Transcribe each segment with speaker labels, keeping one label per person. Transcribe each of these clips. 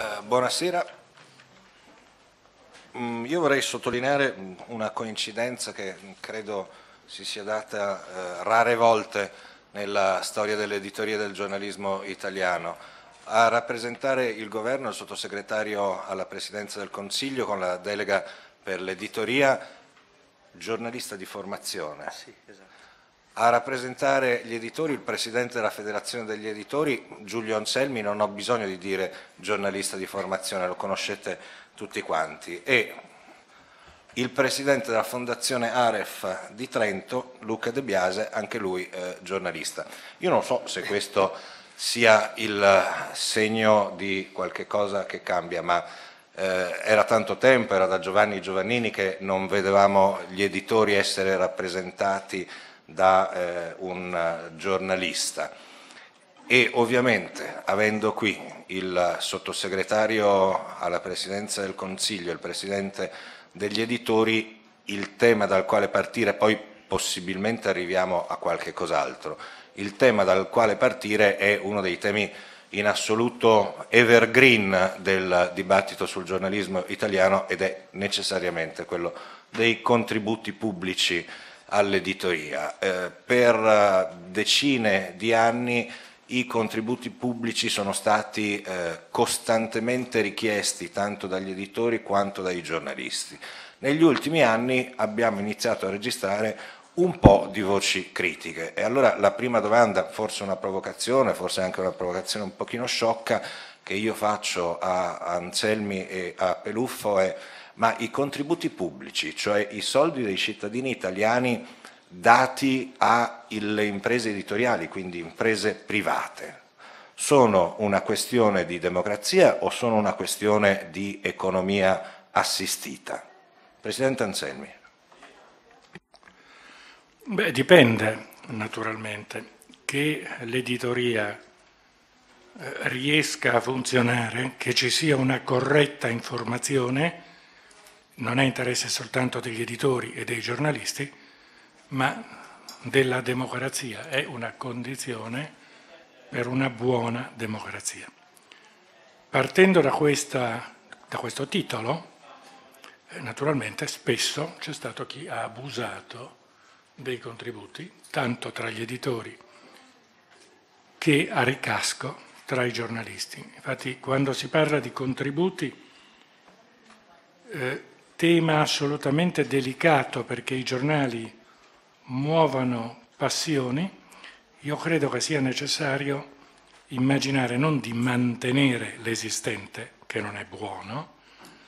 Speaker 1: Buonasera. Io vorrei sottolineare una coincidenza che credo si sia data rare volte nella storia dell'editoria del giornalismo italiano. A rappresentare il governo il sottosegretario alla Presidenza del Consiglio con la delega per l'editoria, giornalista di formazione.
Speaker 2: Sì, esatto.
Speaker 1: A rappresentare gli editori il presidente della Federazione degli Editori, Giulio Anselmi, non ho bisogno di dire giornalista di formazione, lo conoscete tutti quanti, e il presidente della Fondazione Aref di Trento, Luca De Biase, anche lui giornalista. Io non so se questo sia il segno di qualche cosa che cambia, ma era tanto tempo, era da Giovanni Giovannini che non vedevamo gli editori essere rappresentati da un giornalista, e ovviamente avendo qui il sottosegretario alla Presidenza del Consiglio e il presidente degli editori, il tema dal quale partire, poi possibilmente arriviamo a qualche cos'altro, il tema dal quale partire è uno dei temi in assoluto evergreen del dibattito sul giornalismo italiano, ed è necessariamente quello dei contributi pubblici all'editoria. Per decine di anni i contributi pubblici sono stati costantemente richiesti tanto dagli editori quanto dai giornalisti. Negli ultimi anni abbiamo iniziato a registrare un po' di voci critiche, e allora la prima domanda, forse una provocazione, forse anche una provocazione un pochino sciocca, che io faccio a Anselmi e a Peluffo è: ma i contributi pubblici, cioè i soldi dei cittadini italiani dati alle imprese editoriali, quindi imprese private, sono una questione di democrazia o sono una questione di economia assistita? Presidente Anselmi.
Speaker 2: Beh, dipende naturalmente che l'editoria riesca a funzionare, che ci sia una corretta informazione. Non è interesse soltanto degli editori e dei giornalisti, ma della democrazia, è una condizione per una buona democrazia. Partendo da questo titolo, naturalmente spesso c'è stato chi ha abusato dei contributi, tanto tra gli editori che a ricasco tra i giornalisti. Infatti, quando si parla di contributi, tema assolutamente delicato perché i giornali muovono passioni, io credo che sia necessario immaginare non di mantenere l'esistente, che non è buono,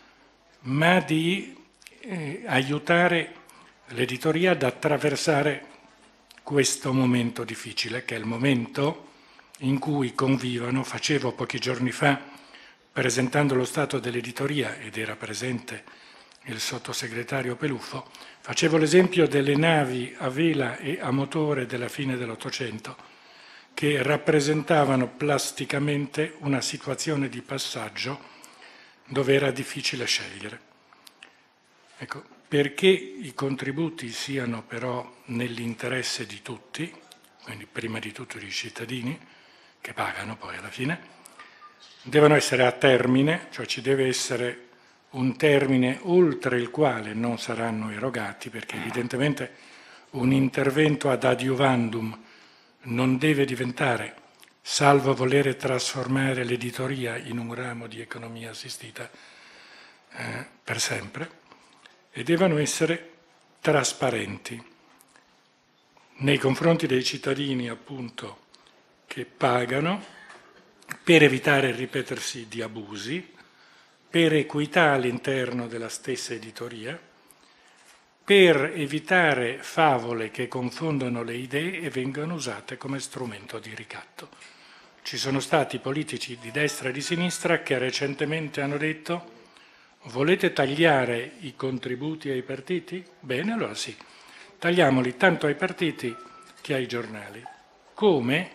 Speaker 2: ma di aiutare l'editoria ad attraversare questo momento difficile, che è il momento in cui convivono. Facevo pochi giorni fa, presentando lo stato dell'editoria, ed era presente il sottosegretario Peluffo, facevo l'esempio delle navi a vela e a motore della fine dell'Ottocento, che rappresentavano plasticamente una situazione di passaggio dove era difficile scegliere. Ecco, perché i contributi siano però nell'interesse di tutti, quindi prima di tutto dei cittadini, che pagano poi alla fine, devono essere a termine, cioè ci deve essere un termine oltre il quale non saranno erogati, perché evidentemente un intervento ad adiuvandum non deve diventare, salvo volere trasformare l'editoria in un ramo di economia assistita per sempre, e devono essere trasparenti nei confronti dei cittadini, appunto, che pagano, per evitare il ripetersi di abusi, per equità all'interno della stessa editoria, per evitare favole che confondono le idee e vengano usate come strumento di ricatto. Ci sono stati politici di destra e di sinistra che recentemente hanno detto: volete tagliare i contributi ai partiti? Bene, allora sì, tagliamoli tanto ai partiti che ai giornali. Come?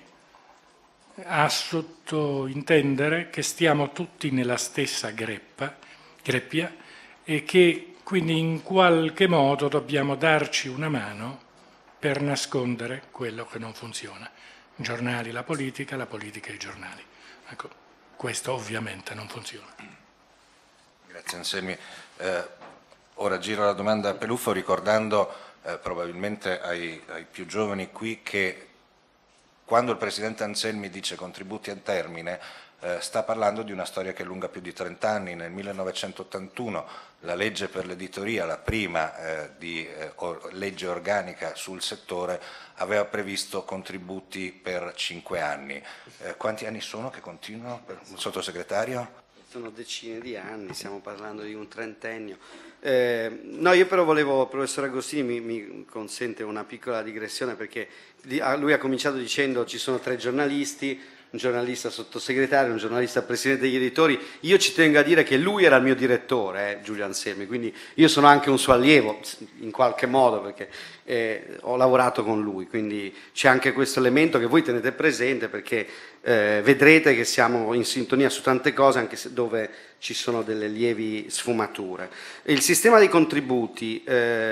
Speaker 2: A sottointendere che stiamo tutti nella stessa greppia e che quindi in qualche modo dobbiamo darci una mano per nascondere quello che non funziona. I giornali, la politica e i giornali. Ecco, questo ovviamente non funziona.
Speaker 1: Grazie Anselmi. Ora giro la domanda a Peluffo ricordando probabilmente ai più giovani qui che quando il Presidente Anselmi dice contributi a termine sta parlando di una storia che è lunga più di 30 anni. Nel 1981 la legge per l'editoria, la prima legge organica sul settore, aveva previsto contributi per 5 anni. Quanti anni sono che continuano, Sottosegretario?
Speaker 3: Sono decine di anni, stiamo parlando di un trentennio. No, io però volevo, professor Agostini mi consente una piccola digressione, perché lui ha cominciato dicendo ci sono 3 giornalisti, un giornalista sottosegretario, un giornalista presidente degli editori. Io ci tengo a dire che lui era il mio direttore, Giulio Anselmi, quindi io sono anche un suo allievo in qualche modo, perché ho lavorato con lui, quindi c'è anche questo elemento che voi tenete presente, perché vedrete che siamo in sintonia su tante cose, anche se dove ci sono delle lievi sfumature. Il sistema dei contributi,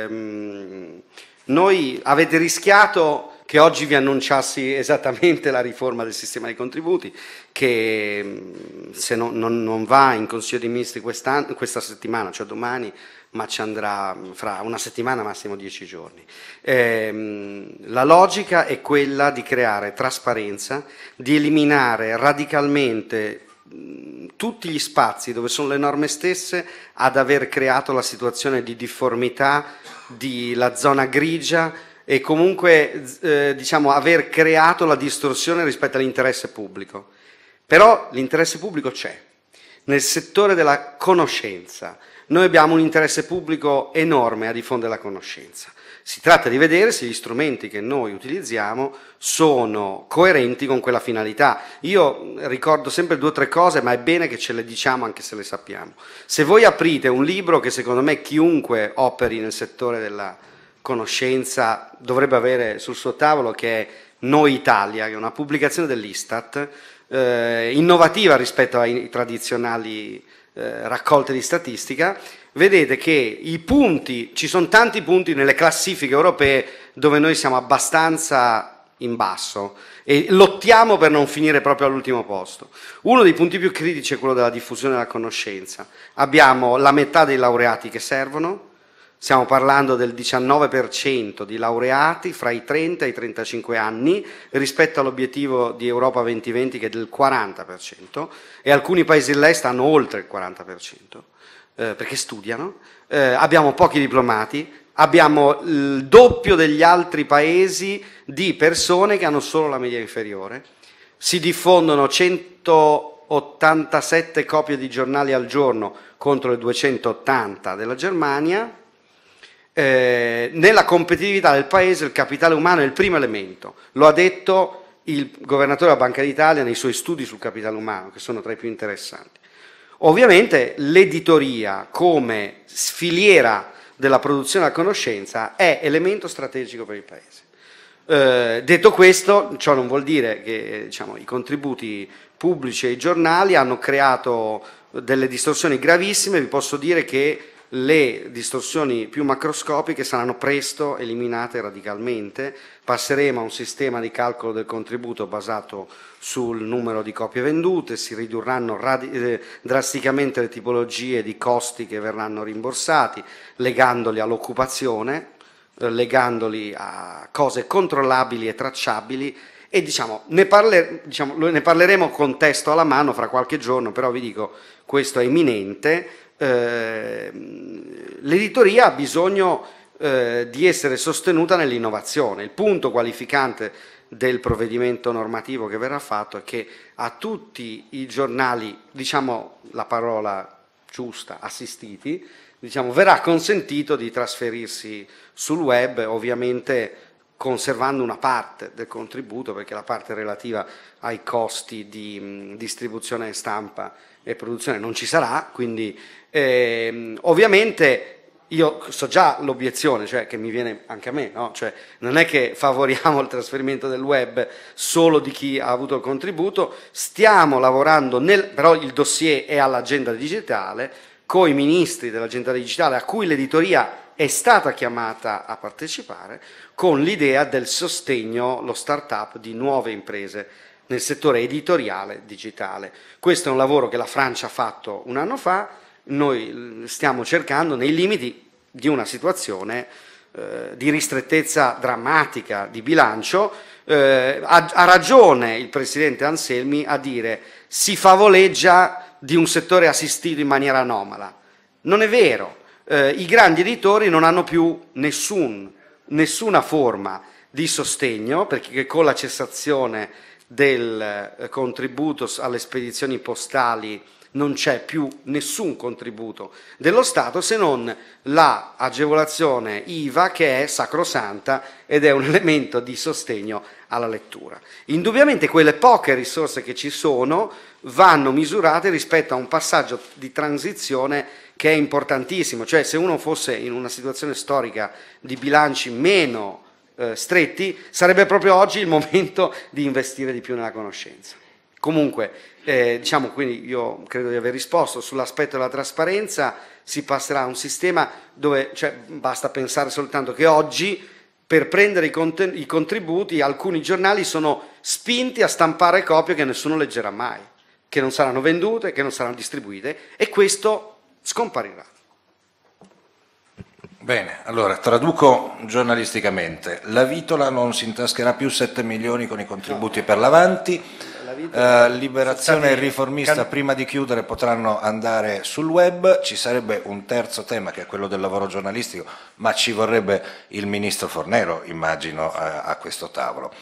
Speaker 3: noi avete rischiato che oggi vi annunciassi esattamente la riforma del sistema dei contributi, che se non va in Consiglio dei Ministri questa settimana, cioè domani, ma ci andrà fra una settimana, massimo 10 giorni. La logica è quella di creare trasparenza, di eliminare radicalmente tutti gli spazi dove sono le norme stesse ad aver creato la situazione di difformità, di la zona grigia, e comunque diciamo aver creato la distorsione rispetto all'interesse pubblico. Però l'interesse pubblico c'è. Nel settore della conoscenza noi abbiamo un interesse pubblico enorme a diffondere la conoscenza. Si tratta di vedere se gli strumenti che noi utilizziamo sono coerenti con quella finalità. Io ricordo sempre 2 o 3 cose, ma è bene che ce le diciamo anche se le sappiamo. Se voi aprite un libro che secondo me chiunque operi nel settore della conoscenza dovrebbe avere sul suo tavolo, che è Noi Italia, che è una pubblicazione dell'Istat, innovativa rispetto ai tradizionali raccolte di statistica, vedete che i punti, ci sono tanti punti nelle classifiche europee dove noi siamo abbastanza in basso e lottiamo per non finire proprio all'ultimo posto. Uno dei punti più critici è quello della diffusione della conoscenza. Abbiamo la metà dei laureati che servono, stiamo parlando del 19% di laureati fra i 30 e i 35 anni rispetto all'obiettivo di Europa 2020 che è del 40%, e alcuni paesi dell'est hanno oltre il 40%, perché studiano. Abbiamo pochi diplomati, abbiamo il doppio degli altri paesi di persone che hanno solo la media inferiore, si diffondono 187 copie di giornali al giorno contro le 280 della Germania. Nella competitività del paese il capitale umano è il primo elemento, lo ha detto il governatore della Banca d'Italia nei suoi studi sul capitale umano, che sono tra i più interessanti. Ovviamente l'editoria come filiera della produzione della conoscenza è elemento strategico per il paese. Detto questo, ciò non vuol dire che diciamo, i contributi pubblici ai giornali hanno creato delle distorsioni gravissime. Vi posso dire che le distorsioni più macroscopiche saranno presto eliminate radicalmente. Passeremo a un sistema di calcolo del contributo basato sul numero di copie vendute, si ridurranno drasticamente le tipologie di costi che verranno rimborsati, legandoli all'occupazione, legandoli a cose controllabili e tracciabili, e ne parleremo con testo alla mano fra qualche giorno, però vi dico, questo è imminente. L'editoria ha bisogno di essere sostenuta nell'innovazione. Il punto qualificante del provvedimento normativo che verrà fatto è che a tutti i giornali, diciamo la parola giusta, assistiti, verrà consentito di trasferirsi sul web, ovviamente conservando una parte del contributo, perché la parte relativa ai costi di distribuzione e stampa e produzione non ci sarà, quindi ovviamente io so già l'obiezione, cioè che mi viene anche a me, no? Cioè, non è che favoriamo il trasferimento del web solo di chi ha avuto il contributo, stiamo lavorando, però il dossier è all'agenda digitale, con i ministri dell'agenda digitale a cui l'editoria è stata chiamata a partecipare, con l'idea del sostegno, lo start-up di nuove imprese nel settore editoriale digitale. Questo è un lavoro che la Francia ha fatto un anno fa, noi stiamo cercando nei limiti di una situazione di ristrettezza drammatica di bilancio. Ha ragione il Presidente Anselmi a dire si favoleggia di un settore assistito in maniera anomala. Non è vero, i grandi editori non hanno più nessuna forma di sostegno, perché con la cessazione del contributo alle spedizioni postali non c'è più nessun contributo dello Stato se non la agevolazione IVA, che è sacrosanta ed è un elemento di sostegno alla lettura. Indubbiamente quelle poche risorse che ci sono vanno misurate rispetto a un passaggio di transizione che è importantissimo, cioè se uno fosse in una situazione storica di bilanci meno stretti, sarebbe proprio oggi il momento di investire di più nella conoscenza. Comunque, diciamo, quindi io credo di aver risposto sull'aspetto della trasparenza. Si passerà a un sistema dove basta pensare soltanto che oggi per prendere i contributi alcuni giornali sono spinti a stampare copie che nessuno leggerà mai, che non saranno vendute, che non saranno distribuite, e questo scomparirà.
Speaker 1: Bene, allora traduco giornalisticamente. La Vitola non si intascherà più 7 milioni con i contributi per l'Avanti. Liberazione e Riformista prima di chiudere potranno andare sul web. Ci sarebbe un terzo tema che è quello del lavoro giornalistico, ma ci vorrebbe il ministro Fornero, immagino, a questo tavolo.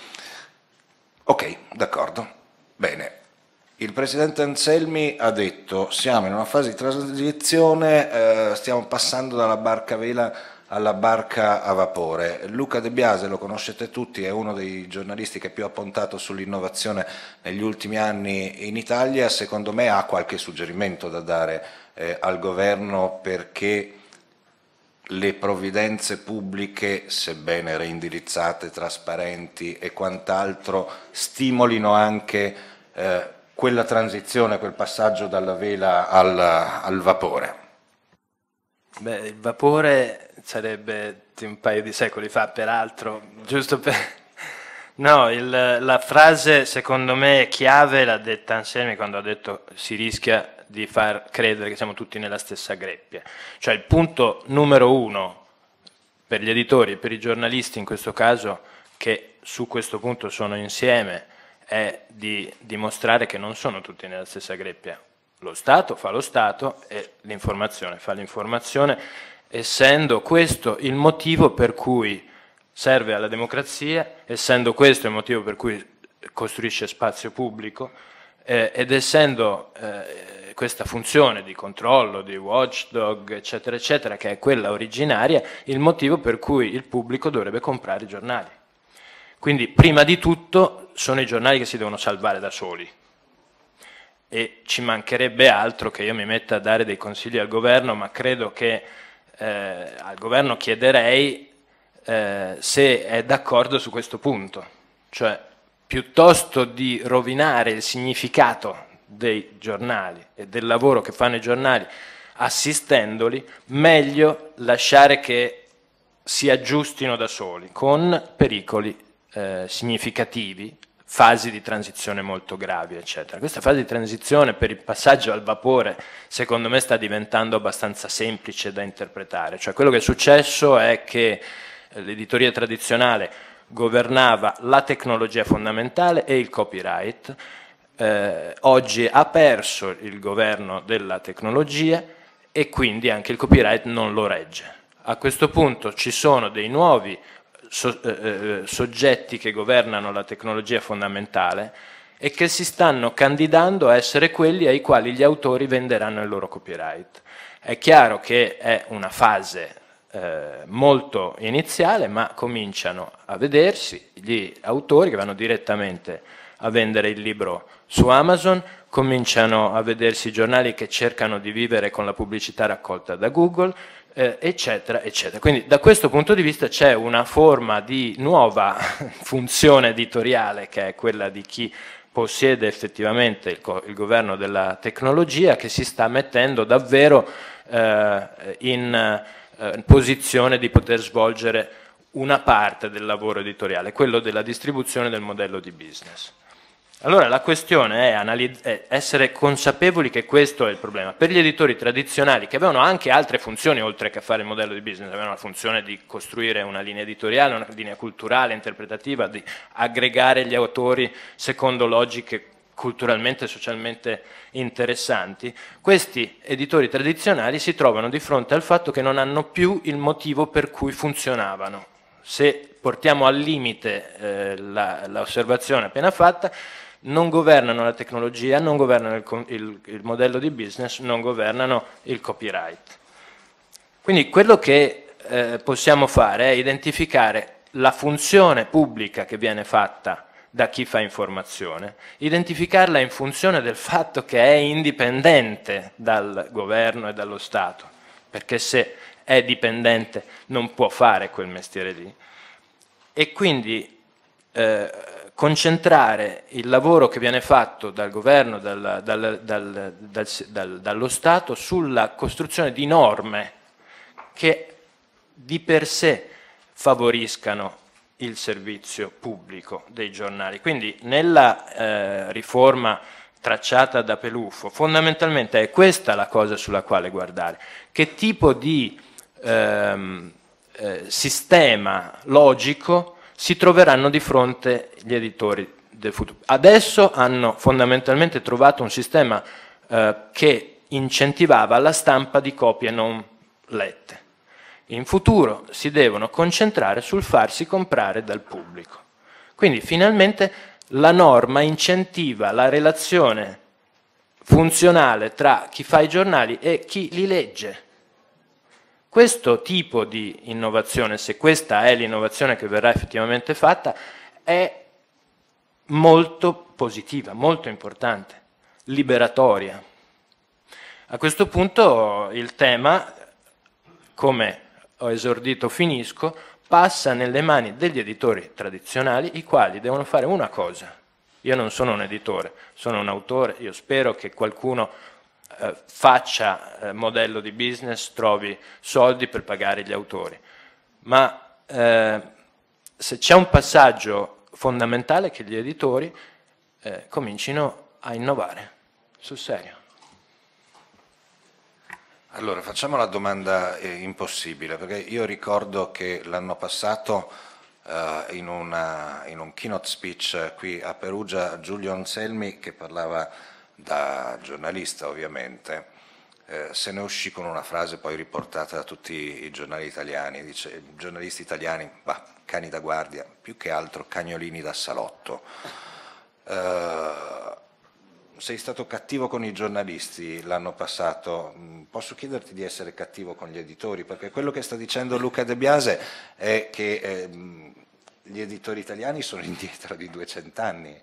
Speaker 1: Ok, d'accordo. Bene. Il Presidente Anselmi ha detto siamo in una fase di transizione, stiamo passando dalla barca a vela alla barca a vapore. Luca De Biase, lo conoscete tutti, è uno dei giornalisti che più ha puntato sull'innovazione negli ultimi anni in Italia. Secondo me ha qualche suggerimento da dare al governo perché le provvidenze pubbliche, sebbene reindirizzate, trasparenti e quant'altro, stimolino anche quella transizione, quel passaggio dalla vela al vapore.
Speaker 4: Beh, il vapore sarebbe di un paio di secoli fa, peraltro, giusto per... No, la frase secondo me chiave l'ha detta Anselmi quando ha detto si rischia di far credere che siamo tutti nella stessa greppia. Cioè il punto numero uno per gli editori e per i giornalisti in questo caso, che su questo punto sono insieme, è di dimostrare che non sono tutti nella stessa greppia. Lo Stato fa lo Stato e l'informazione fa l'informazione, essendo questo il motivo per cui serve alla democrazia, essendo questo il motivo per cui costruisce spazio pubblico ed essendo questa funzione di controllo, di watchdog, eccetera, eccetera, che è quella originaria, il motivo per cui il pubblico dovrebbe comprare i giornali. Quindi, prima di tutto, sono i giornali che si devono salvare da soli. E ci mancherebbe altro che io mi metta a dare dei consigli al governo, ma credo che al governo chiederei se è d'accordo su questo punto. Cioè, piuttosto di rovinare il significato dei giornali e del lavoro che fanno i giornali assistendoli, meglio lasciare che si aggiustino da soli, con pericoli significativi, fasi di transizione molto gravi, eccetera. Questa fase di transizione per il passaggio al vapore, secondo me, sta diventando abbastanza semplice da interpretare. Cioè, quello che è successo è che l'editoria tradizionale governava la tecnologia fondamentale e il copyright. Oggi ha perso il governo della tecnologia e quindi anche il copyright non lo regge. A questo punto ci sono dei nuovi soggetti che governano la tecnologia fondamentale e che si stanno candidando a essere quelli ai quali gli autori venderanno il loro copyright. È chiaro che è una fase molto iniziale, ma cominciano a vedersi gli autori che vanno direttamente a vendere il libro su Amazon, cominciano a vedersi i giornali che cercano di vivere con la pubblicità raccolta da Google, eccetera, eccetera. Quindi da questo punto di vista c'è una forma di nuova funzione editoriale, che è quella di chi possiede effettivamente il governo della tecnologia, che si sta mettendo davvero in posizione di poter svolgere una parte del lavoro editoriale, quello della distribuzione del modello di business. Allora la questione è essere consapevoli che questo è il problema. Per gli editori tradizionali, che avevano anche altre funzioni oltre che fare il modello di business, avevano la funzione di costruire una linea editoriale, una linea culturale, interpretativa, di aggregare gli autori secondo logiche culturalmente e socialmente interessanti, questi editori tradizionali si trovano di fronte al fatto che non hanno più il motivo per cui funzionavano. Se portiamo al limite l'osservazione appena fatta, non governano la tecnologia, non governano il modello di business, non governano il copyright. Quindi quello che possiamo fare è identificare la funzione pubblica che viene fatta da chi fa informazione, identificarla in funzione del fatto che è indipendente dal governo e dallo Stato, perché se è dipendente non può fare quel mestiere lì, e quindi concentrare il lavoro che viene fatto dal governo, dallo Stato, sulla costruzione di norme che di per sé favoriscano il servizio pubblico dei giornali. Quindi nella riforma tracciata da Peluffo, fondamentalmente è questa la cosa sulla quale guardare. Che tipo di sistema logico si troveranno di fronte gli editori del futuro? Adesso hanno fondamentalmente trovato un sistema che incentivava la stampa di copie non lette. In futuro si devono concentrare sul farsi comprare dal pubblico. Quindi finalmente la norma incentiva la relazione funzionale tra chi fa i giornali e chi li legge. Questo tipo di innovazione, se questa è l'innovazione che verrà effettivamente fatta, è molto positiva, molto importante, liberatoria. A questo punto il tema, come ho esordito, finisco, passa nelle mani degli editori tradizionali, i quali devono fare una cosa. Io non sono un editore, sono un autore, io spero che qualcuno faccia modello di business, trovi soldi per pagare gli autori, ma se c'è un passaggio fondamentale, che gli editori comincino a innovare sul serio.
Speaker 1: Allora, facciamo la domanda impossibile, perché io ricordo che l'anno passato in un keynote speech qui a Perugia, Giulio Anselmi, che parlava da giornalista ovviamente, se ne uscì con una frase poi riportata da tutti i giornali italiani, dice: i giornalisti italiani, bah, cani da guardia, più che altro cagnolini da salotto. Sei stato cattivo con i giornalisti l'anno passato, posso chiederti di essere cattivo con gli editori? Perché quello che sta dicendo Luca De Biase è che gli editori italiani sono indietro di 200 anni.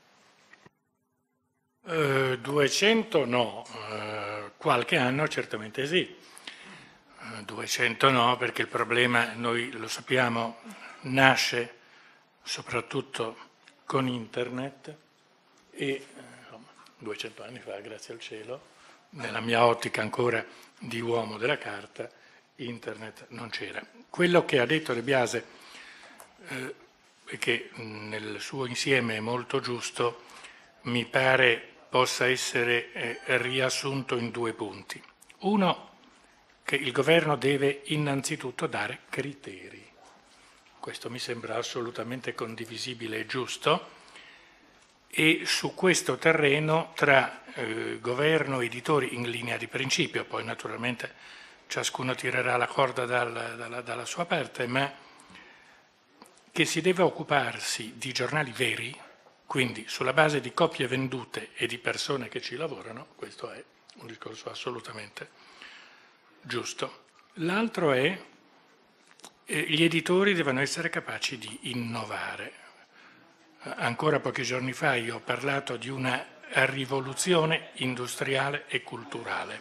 Speaker 2: 200 no, qualche anno certamente sì. 200 no, perché il problema, noi lo sappiamo, nasce soprattutto con internet e 200 anni fa, grazie al cielo, nella mia ottica ancora di uomo della carta, internet non c'era. Quello che ha detto De Biase, e che nel suo insieme è molto giusto, mi pare possa essere riassunto in 2 punti. Uno, che il governo deve innanzitutto dare criteri. Questo mi sembra assolutamente condivisibile e giusto. E su questo terreno tra governo e editori, in linea di principio, poi naturalmente ciascuno tirerà la corda dalla sua parte, ma che si deve occuparsi di giornali veri, quindi sulla base di copie vendute e di persone che ci lavorano, questo è un discorso assolutamente giusto. L'altro è gli editori devono essere capaci di innovare. Ancora pochi giorni fa io ho parlato di una rivoluzione industriale e culturale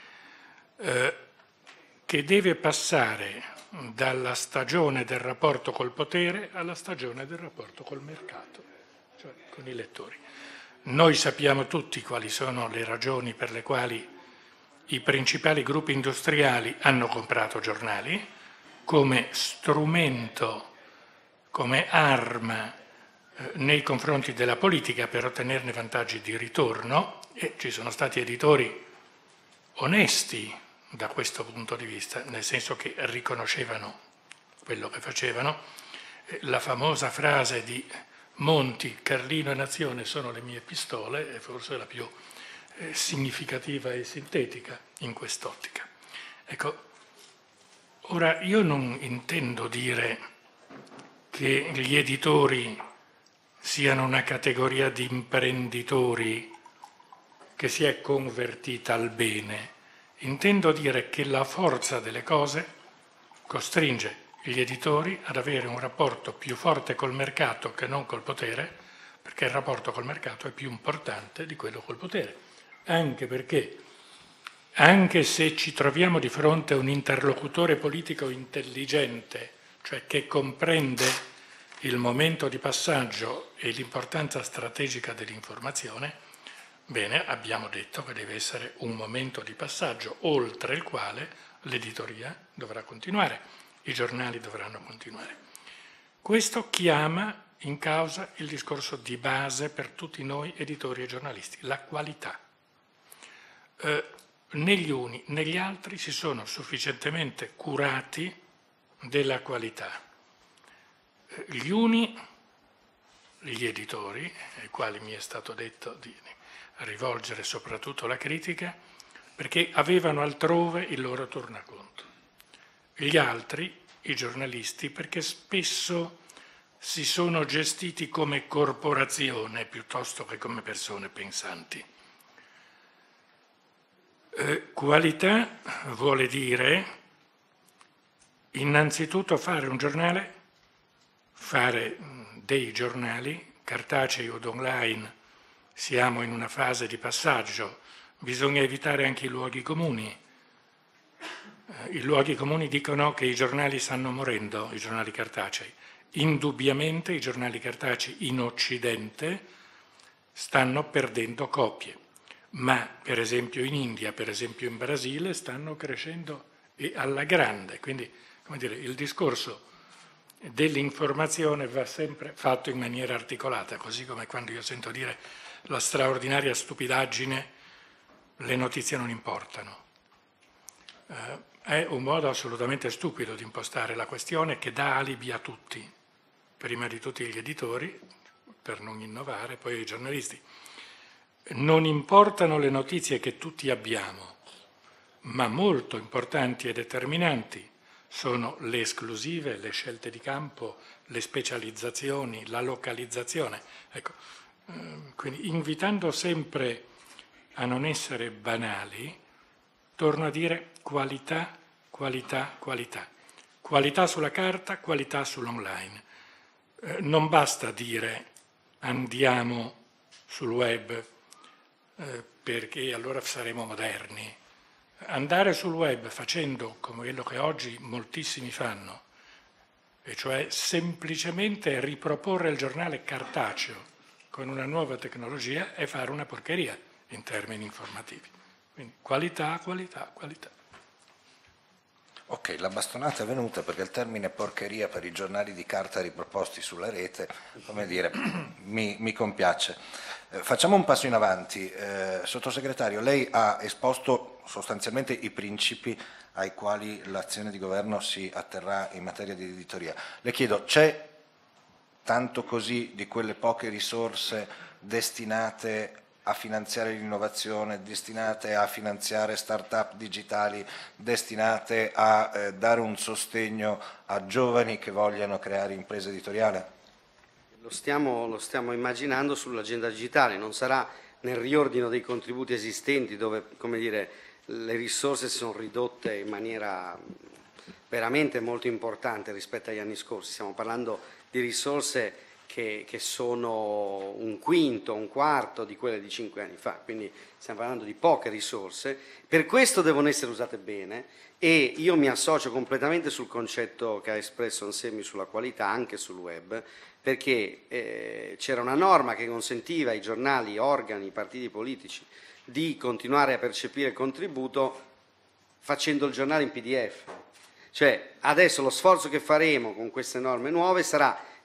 Speaker 2: che deve passare dalla stagione del rapporto col potere alla stagione del rapporto col mercato, cioè con i lettori. Noi sappiamo tutti quali sono le ragioni per le quali i principali gruppi industriali hanno comprato giornali come strumento, come arma nei confronti della politica per ottenerne vantaggi di ritorno, e ci sono stati editori onesti da questo punto di vista, nel senso che riconoscevano quello che facevano. La famosa frase di Monti, Carlino e Nazione sono le mie pistole, è forse la più significativa e sintetica in quest'ottica. Ecco, ora io non intendo dire che gli editori siano una categoria di imprenditori che si è convertita al bene. Intendo dire che la forza delle cose costringe gli editori ad avere un rapporto più forte col mercato che non col potere, perché il rapporto col mercato è più importante di quello col potere. Anche perché, anche se ci troviamo di fronte a un interlocutore politico intelligente, cioè che comprende il momento di passaggio e l'importanza strategica dell'informazione, bene, abbiamo detto che deve essere un momento di passaggio oltre il quale l'editoria dovrà continuare, i giornali dovranno continuare. Questo chiama in causa il discorso di base per tutti noi editori e giornalisti, la qualità. Negli uni, negli altri si sono sufficientemente curati della qualità. Gli uni, gli editori, ai quali mi è stato detto di rivolgere soprattutto la critica, perché avevano altrove il loro tornaconto. Gli altri, i giornalisti, perché spesso si sono gestiti come corporazione piuttosto che come persone pensanti. Qualità vuole dire innanzitutto fare un giornale, fare dei giornali, cartacei o online, siamo in una fase di passaggio, bisogna evitare anche i luoghi comuni. I luoghi comuni dicono che i giornali stanno morendo, i giornali cartacei. Indubbiamente i giornali cartacei in Occidente stanno perdendo copie, ma per esempio in India, per esempio in Brasile stanno crescendo e alla grande. Quindi, come dire, il discorso dell'informazione va sempre fatto in maniera articolata, così come quando io sento dire la straordinaria stupidaggine, le notizie non importano. È un modo assolutamente stupido di impostare la questione che dà alibi a tutti, prima di tutti gli editori, per non innovare, poi ai giornalisti. Non importano le notizie che tutti abbiamo, ma molto importanti e determinanti sono le esclusive, le scelte di campo, le specializzazioni, la localizzazione. Ecco, quindi invitando sempre a non essere banali, torno a dire qualità, qualità, qualità. Qualità sulla carta, qualità sull'online. Non basta dire andiamo sul web perché allora saremo moderni. Andare sul web facendo come quello che oggi moltissimi fanno, e cioè semplicemente riproporre il giornale cartaceo con una nuova tecnologia, è fare una porcheria in termini informativi. Quindi qualità, qualità, qualità.
Speaker 1: Ok, la bastonata è venuta perché il termine porcheria per i giornali di carta riproposti sulla rete, come dire, mi compiace. Facciamo un passo in avanti. Sottosegretario, lei ha esposto sostanzialmente i principi ai quali l'azione di governo si atterrà in materia di editoria. Le chiedo, c'è tanto così di quelle poche risorse destinate a finanziare l'innovazione, destinate a finanziare start-up digitali, destinate a dare un sostegno a giovani che vogliano creare impresa editoriale?
Speaker 3: Lo stiamo immaginando sull'agenda digitale, non sarà nel riordino dei contributi esistenti dove, come dire, le risorse si sono ridotte in maniera veramente molto importante rispetto agli anni scorsi. Stiamo parlando di risorse che sono un quinto, un quarto di quelle di 5 anni fa, quindi stiamo parlando di poche risorse, per questo devono essere usate bene e io mi associo completamente sul concetto che ha espresso Ansemi sulla qualità anche sul web, perché c'era una norma che consentiva ai giornali, organi, partiti politici di continuare a percepire il contributo facendo il giornale in PDF. Cioè adesso lo sforzo che faremo con queste norme nuove sarà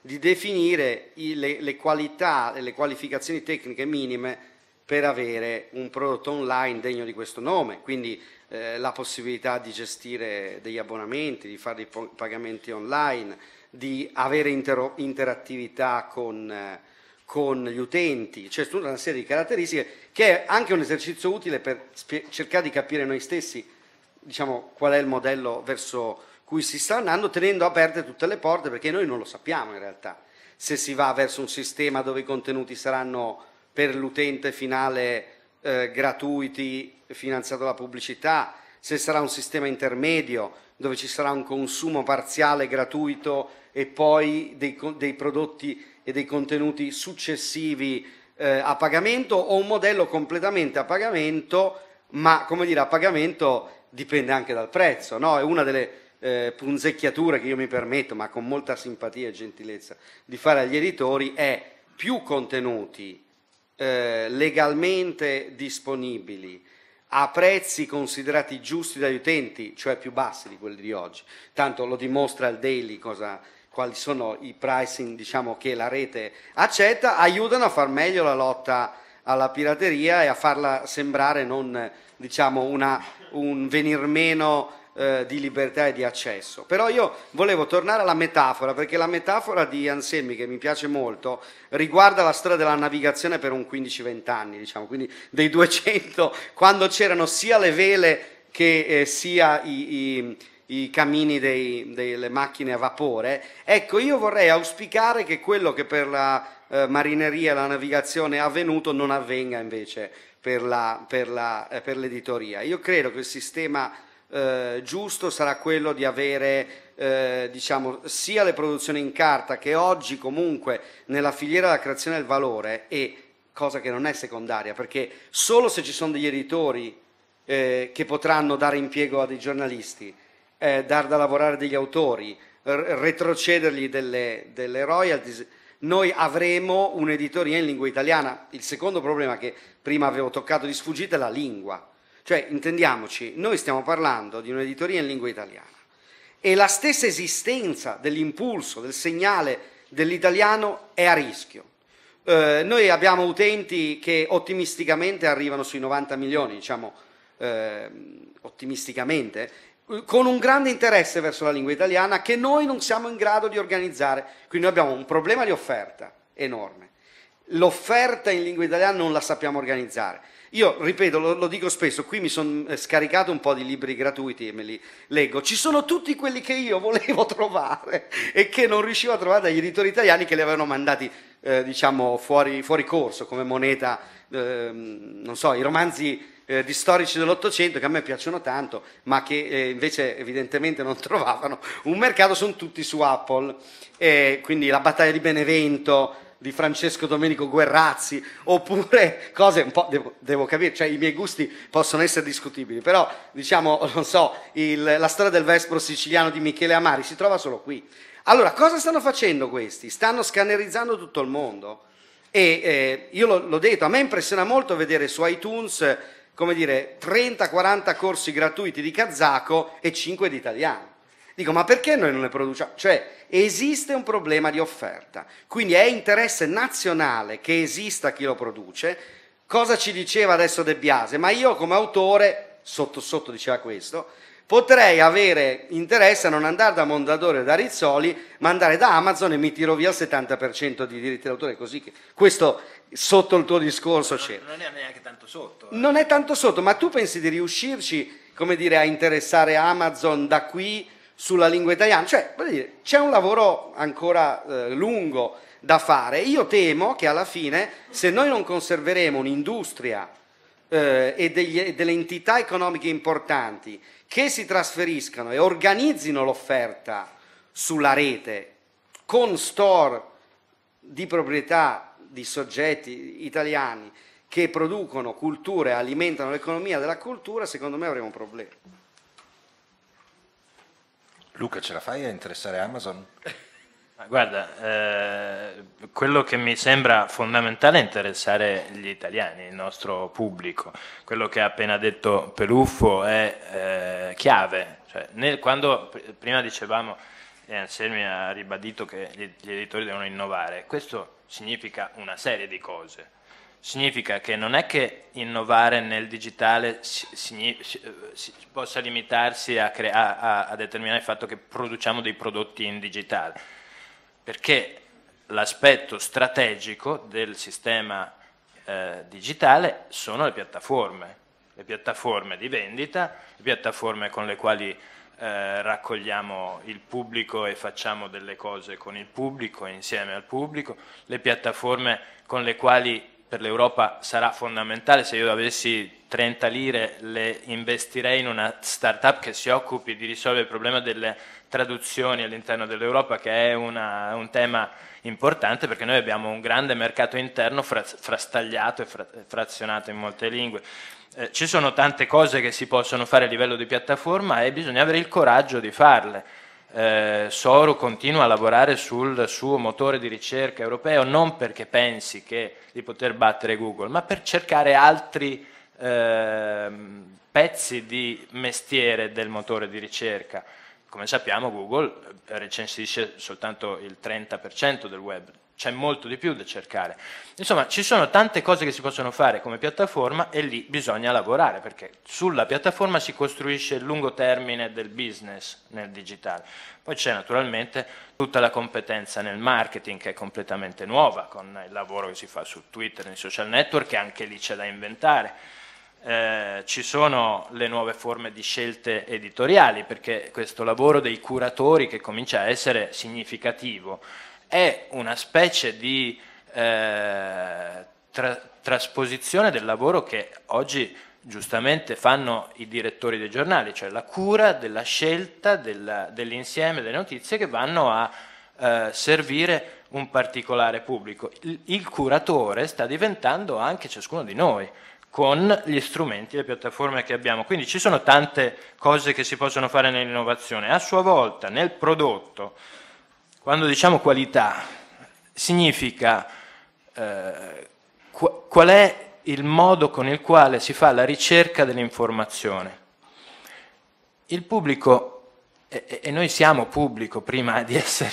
Speaker 3: di definire le qualità e le qualificazioni tecniche minime per avere un prodotto online degno di questo nome, quindi la possibilità di gestire degli abbonamenti, di fare dei pagamenti online, di avere interattività con gli utenti, cioè tutta una serie di caratteristiche che è anche un esercizio utile per cercare di capire noi stessi, diciamo, qual è il modello verso cui si sta andando, tenendo aperte tutte le porte, perché noi non lo sappiamo in realtà, se si va verso un sistema dove i contenuti saranno per l'utente finale gratuiti, finanziato dalla pubblicità, se sarà un sistema intermedio dove ci sarà un consumo parziale gratuito e poi dei prodotti e dei contenuti successivi a pagamento, o un modello completamente a pagamento, ma come dire, a pagamento dipende anche dal prezzo, no? È una delle punzecchiature che io mi permetto, ma con molta simpatia e gentilezza, di fare agli editori è più contenuti legalmente disponibili a prezzi considerati giusti dagli utenti, cioè più bassi di quelli di oggi. Tanto lo dimostra il daily, quali sono i pricing, diciamo, che la rete accetta, aiutano a far meglio la lotta alla pirateria e a farla sembrare non, diciamo, un venir meno di libertà e di accesso. Però io volevo tornare alla metafora, perché la metafora di Anselmi, che mi piace molto, riguarda la storia della navigazione per un 15-20 anni, diciamo, quindi dei 200, quando c'erano sia le vele che sia i camini delle macchine a vapore. Ecco, io vorrei auspicare che quello che per la marineria e la navigazione è avvenuto non avvenga invece per l'editoria. Io credo che il sistema giusto sarà quello di avere diciamo, sia le produzioni in carta, che oggi comunque nella filiera della creazione del valore è cosa che non è secondaria, perché solo se ci sono degli editori che potranno dare impiego a dei giornalisti, dar da lavorare degli autori, retrocedergli delle royalties, noi avremo un'editoria in lingua italiana. Il secondo problema che prima avevo toccato di sfuggita è la lingua. Cioè, intendiamoci, noi stiamo parlando di un'editoria in lingua italiana e la stessa esistenza dell'impulso, del segnale dell'italiano è a rischio. Noi abbiamo utenti che ottimisticamente arrivano sui 90 milioni, diciamo ottimisticamente, con un grande interesse verso la lingua italiana che noi non siamo in grado di organizzare. Quindi noi abbiamo un problema di offerta enorme. L'offerta in lingua italiana non la sappiamo organizzare. Io, ripeto, lo dico spesso, qui mi sono scaricato un po' di libri gratuiti e me li leggo. Ci sono tutti quelli che io volevo trovare e che non riuscivo a trovare dagli editori italiani, che li avevano mandati, diciamo, fuori corso, come moneta, non so, i romanzi di storici dell'Ottocento, che a me piacciono tanto, ma che invece evidentemente non trovavano un mercato, sono tutti su Apple. Quindi La battaglia di Benevento di Francesco Domenico Guerrazzi, oppure cose un po', devo capire, cioè i miei gusti possono essere discutibili, però diciamo, non so, la storia del Vespro siciliano di Michele Amari si trova solo qui. Allora, cosa stanno facendo questi? Stanno scannerizzando tutto il mondo e io l'ho detto, a me impressiona molto vedere su iTunes, come dire, 30-40 corsi gratuiti di kazako e 5 di italiano. Dico, ma perché noi non ne produciamo? Cioè, esiste un problema di offerta, quindi è interesse nazionale che esista chi lo produce. Cosa ci diceva adesso De Biase? Ma io come autore, sotto diceva questo, potrei avere interesse a non andare da Mondadori o da Rizzoli, ma andare da Amazon e mi tiro via il 70% di diritti d'autore, così che questo sotto il tuo discorso c'è.
Speaker 4: Non è neanche tanto sotto.
Speaker 3: Non è tanto sotto, ma tu pensi di riuscirci, come dire, a interessare Amazon da qui sulla lingua italiana? Cioè, voglio dire, c'è un lavoro ancora lungo da fare. Io temo che alla fine, se noi non conserveremo un'industria e delle entità economiche importanti che si trasferiscano e organizzino l'offerta sulla rete con store di proprietà di soggetti italiani che producono cultura e alimentano l'economia della cultura, secondo me avremo un problema.
Speaker 1: Luca, ce la fai a interessare Amazon?
Speaker 4: Guarda, quello che mi sembra fondamentale è interessare gli italiani, il nostro pubblico. Quello che ha appena detto Peluffo è chiave. Cioè, quando prima dicevamo e Anselmi ha ribadito che gli editori devono innovare. Questo significa una serie di cose. Significa che non è che innovare nel digitale si possa limitarsi a determinare il fatto che produciamo dei prodotti in digitale, perché l'aspetto strategico del sistema digitale sono le piattaforme di vendita, le piattaforme con le quali raccogliamo il pubblico e facciamo delle cose con il pubblico e insieme al pubblico, le piattaforme con le quali per l'Europa sarà fondamentale. Se io avessi 30 lire le investirei in una startup che si occupi di risolvere il problema delle traduzioni all'interno dell'Europa, che è un tema importante, perché noi abbiamo un grande mercato interno frastagliato e frazionato in molte lingue. Ci sono tante cose che si possono fare a livello di piattaforma e bisogna avere il coraggio di farle. Soru continua a lavorare sul suo motore di ricerca europeo non perché pensi di poter battere Google, ma per cercare altri pezzi di mestiere del motore di ricerca. Come sappiamo, Google recensisce soltanto il 30% del web, c'è molto di più da cercare. Insomma, ci sono tante cose che si possono fare come piattaforma e lì bisogna lavorare, perché sulla piattaforma si costruisce il lungo termine del business nel digitale. Poi c'è naturalmente tutta la competenza nel marketing, che è completamente nuova, con il lavoro che si fa su Twitter, nei social network, che anche lì c'è da inventare. Ci sono le nuove forme di scelte editoriali, perché questo lavoro dei curatori, che comincia a essere significativo, è una specie di trasposizione del lavoro che oggi giustamente fanno i direttori dei giornali, cioè la cura della scelta dell'insieme delle notizie che vanno a servire un particolare pubblico. Il curatore sta diventando anche ciascuno di noi, con gli strumenti e le piattaforme che abbiamo. Quindi ci sono tante cose che si possono fare nell'innovazione. A sua volta, nel prodotto, quando diciamo qualità, significa qual è il modo con il quale si fa la ricerca dell'informazione. Il pubblico, e noi siamo pubblico prima di essere,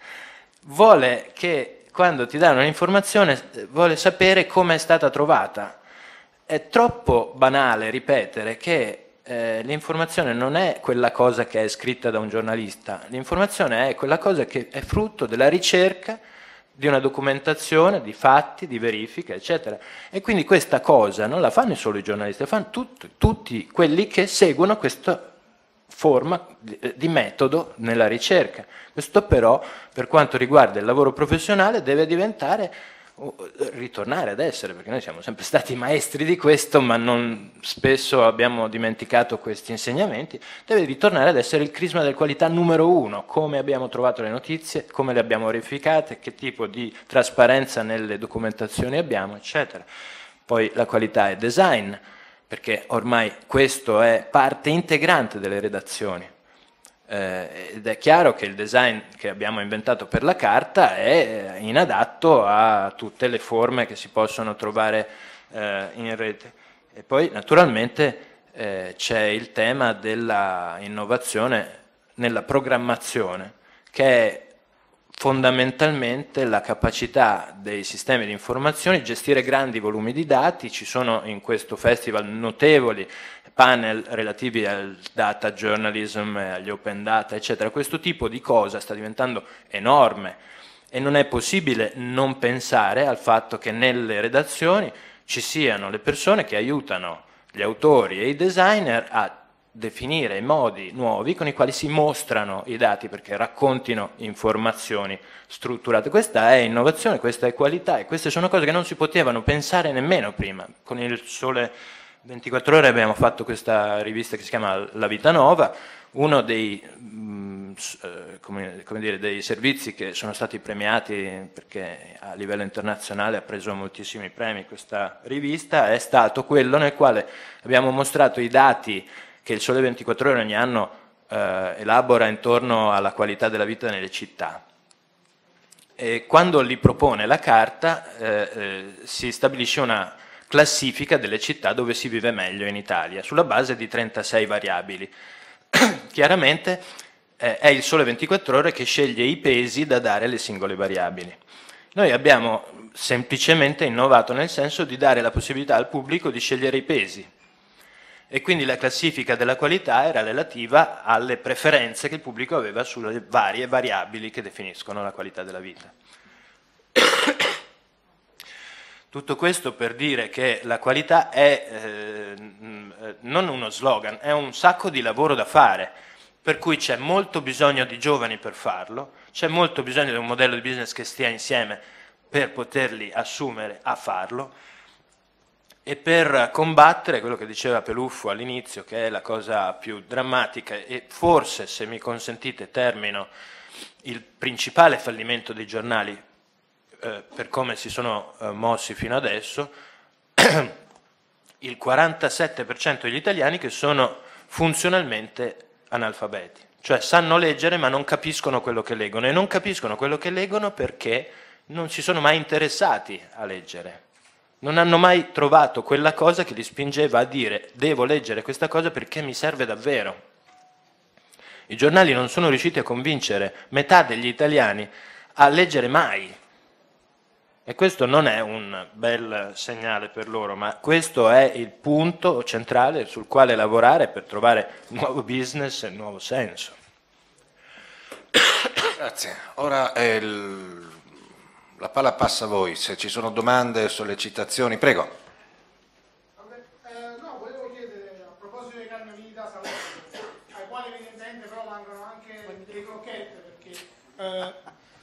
Speaker 4: vuole che quando ti danno un'informazione, vuole sapere come è stata trovata. È troppo banale ripetere che l'informazione non è quella cosa che è scritta da un giornalista, l'informazione è quella cosa che è frutto della ricerca di una documentazione, di fatti, di verifiche, eccetera. E quindi questa cosa non la fanno solo i giornalisti, la fanno tutti quelli che seguono questa forma di metodo nella ricerca. Questo però, per quanto riguarda il lavoro professionale, deve ritornare ad essere, perché noi siamo sempre stati maestri di questo, ma spesso abbiamo dimenticato questi insegnamenti, deve ritornare ad essere il crisma della qualità numero uno: come abbiamo trovato le notizie, come le abbiamo verificate, che tipo di trasparenza nelle documentazioni abbiamo, eccetera. Poi la qualità è design, perché ormai questo è parte integrante delle redazioni. Ed è chiaro che il design che abbiamo inventato per la carta è inadatto a tutte le forme che si possono trovare in rete. E poi naturalmente c'è il tema della innovazione nella programmazione, che è fondamentalmente la capacità dei sistemi di informazione di gestire grandi volumi di dati. Ci sono in questo festival notevoli panel relativi al data journalism, agli open data, eccetera. Questo tipo di cosa sta diventando enorme e non è possibile non pensare al fatto che nelle redazioni ci siano le persone che aiutano gli autori e i designer a definire i modi nuovi con i quali si mostrano i dati, perché raccontino informazioni strutturate. Questa è innovazione, questa è qualità, e queste sono cose che non si potevano pensare nemmeno prima. Con il Sole 24 Ore abbiamo fatto questa rivista che si chiama La Vita Nova, uno dei, come dire, dei servizi che sono stati premiati, perché a livello internazionale ha preso moltissimi premi questa rivista, è stato quello nel quale abbiamo mostrato i dati che il Sole 24 Ore ogni anno elabora intorno alla qualità della vita nelle città. E quando li propone la carta si stabilisce una classifica delle città dove si vive meglio in Italia, sulla base di 36 variabili. Chiaramente è il Sole 24 Ore che sceglie i pesi da dare alle singole variabili. Noi abbiamo semplicemente innovato nel senso di dare la possibilità al pubblico di scegliere i pesi, e quindi la classifica della qualità era relativa alle preferenze che il pubblico aveva sulle varie variabili che definiscono la qualità della vita. Tutto questo per dire che la qualità è non uno slogan, è un sacco di lavoro da fare, per cui c'è molto bisogno di giovani per farlo, c'è molto bisogno di un modello di business che stia insieme per poterli assumere a farlo, e per combattere quello che diceva Peluffo all'inizio, che è la cosa più drammatica e forse, se mi consentite, termino, il principale fallimento dei giornali per come si sono mossi fino adesso, il 47% degli italiani che sono funzionalmente analfabeti, cioè sanno leggere ma non capiscono quello che leggono, e non capiscono quello che leggono perché non si sono mai interessati a leggere, non hanno mai trovato quella cosa che li spingeva a dire devo leggere questa cosa perché mi serve davvero. I giornali non sono riusciti a convincere metà degli italiani a leggere mai, e questo non è un bel segnale per loro, ma questo è il punto centrale sul quale lavorare per trovare nuovo business e nuovo senso.
Speaker 1: Grazie. Ora la palla passa a voi, se ci sono domande, sollecitazioni, prego.
Speaker 5: No, volevo chiedere, a proposito dei camionini da salotto, ai quali evidentemente però mancano anche delle crocchette, perché...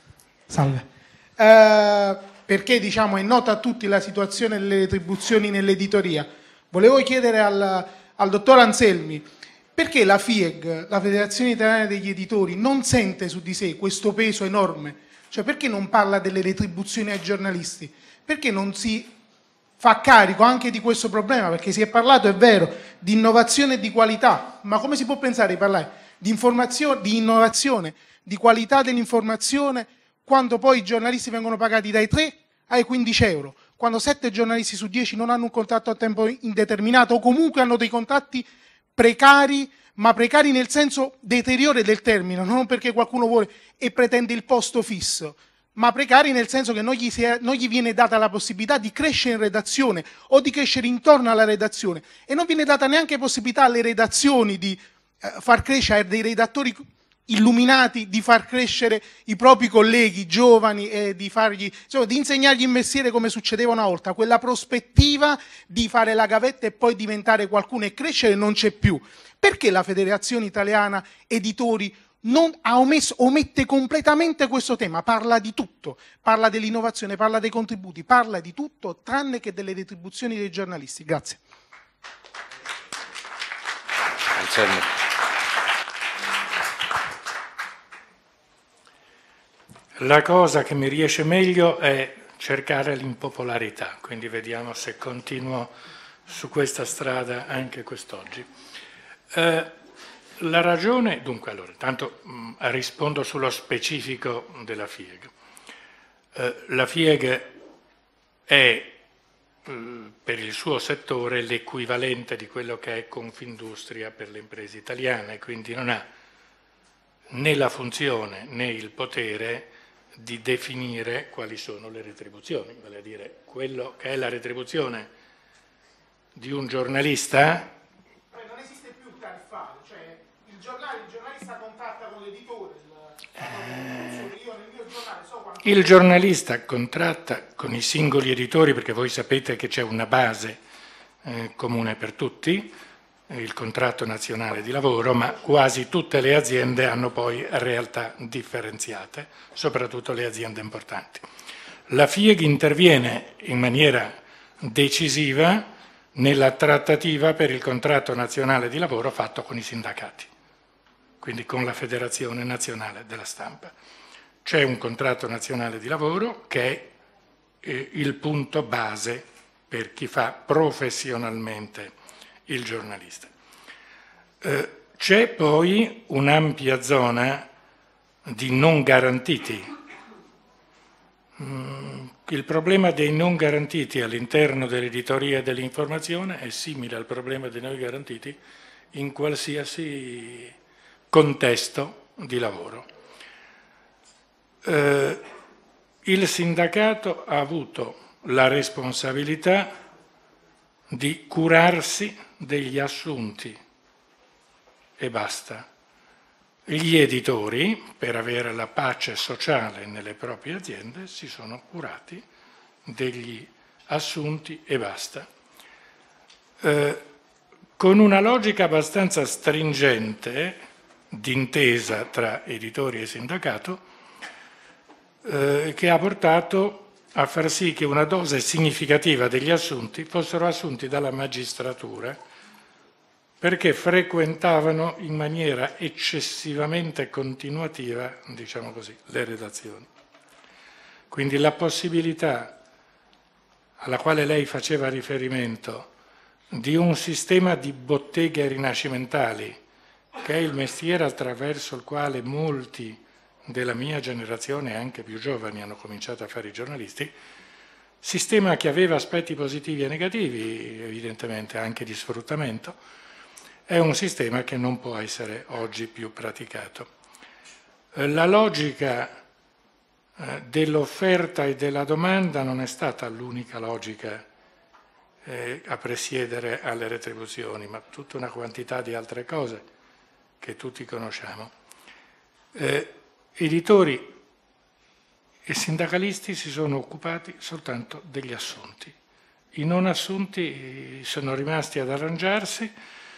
Speaker 5: Salve. Perché diciamo è nota a tutti la situazione delle retribuzioni nell'editoria. Volevo chiedere al dottor Anselmi perché la FIEG, la Federazione Italiana degli Editori, non sente su di sé questo peso enorme? Cioè perché non parla delle retribuzioni ai giornalisti? Perché non si fa carico anche di questo problema? Perché si è parlato, è vero, di innovazione e di qualità, ma come si può pensare di parlare di informazione, di innovazione, di qualità dell'informazione, quando poi i giornalisti vengono pagati dai 3 ai 15 euro, quando 7 giornalisti su 10 non hanno un contratto a tempo indeterminato o comunque hanno dei contratti precari, ma precari nel senso deteriore del termine, non perché qualcuno vuole e pretende il posto fisso, ma precari nel senso che non gli viene data la possibilità di crescere in redazione o di crescere intorno alla redazione, e non viene data neanche possibilità alle redazioni di far crescere dei redattori illuminati, di far crescere i propri colleghi giovani e di insegnargli il mestiere come succedeva una volta. Quella prospettiva di fare la gavetta e poi diventare qualcuno e crescere non c'è più. Perché la Federazione Italiana Editori omette completamente questo tema? Parla di tutto, parla dell'innovazione, parla dei contributi, parla di tutto tranne che delle retribuzioni dei giornalisti. Grazie.
Speaker 1: Anselmi.
Speaker 2: La cosa che mi riesce meglio è cercare l'impopolarità, quindi vediamo se continuo su questa strada anche quest'oggi. La ragione, dunque, allora, tanto rispondo sullo specifico della FIEG. La FIEG è per il suo settore l'equivalente di quello che è Confindustria per le imprese italiane, quindi non ha né la funzione né il potere di definire quali sono le retribuzioni, vale a dire quello che è la retribuzione di un giornalista.
Speaker 5: Non esiste più il tariffario, cioè il giornalista contatta con l'editore, io nel mio giornale so quanto...
Speaker 2: Il giornalista contratta con i singoli editori, perché voi sapete che c'è una base comune per tutti, il contratto nazionale di lavoro, ma quasi tutte le aziende hanno poi realtà differenziate, soprattutto le aziende importanti. La FIEG interviene in maniera decisiva nella trattativa per il contratto nazionale di lavoro fatto con i sindacati, quindi con la Federazione Nazionale della Stampa. C'è un contratto nazionale di lavoro che è il punto base per chi fa professionalmente il giornalista. C'è poi un'ampia zona di non garantiti. Il problema dei non garantiti all'interno dell'editoria e dell'informazione è simile al problema dei non garantiti in qualsiasi contesto di lavoro. Il sindacato ha avuto la responsabilità di curarsi degli assunti e basta. Gli editori, per avere la pace sociale nelle proprie aziende, si sono curati degli assunti e basta. Con una logica abbastanza stringente, d'intesa tra editori e sindacato, che ha portato a far sì che una dose significativa degli assunti fossero assunti dalla magistratura, perché frequentavano in maniera eccessivamente continuativa, diciamo così, le redazioni. Quindi la possibilità alla quale lei faceva riferimento di un sistema di botteghe rinascimentali, che è il mestiere attraverso il quale molti della mia generazione, anche più giovani, hanno cominciato a fare i giornalisti, sistema che aveva aspetti positivi e negativi, evidentemente anche di sfruttamento, è un sistema che non può essere oggi più praticato. La logica dell'offerta e della domanda non è stata l'unica logica a presiedere alle retribuzioni, ma tutta una quantità di altre cose che tutti conosciamo. Editori e sindacalisti si sono occupati soltanto degli assunti. I non assunti sono rimasti ad arrangiarsi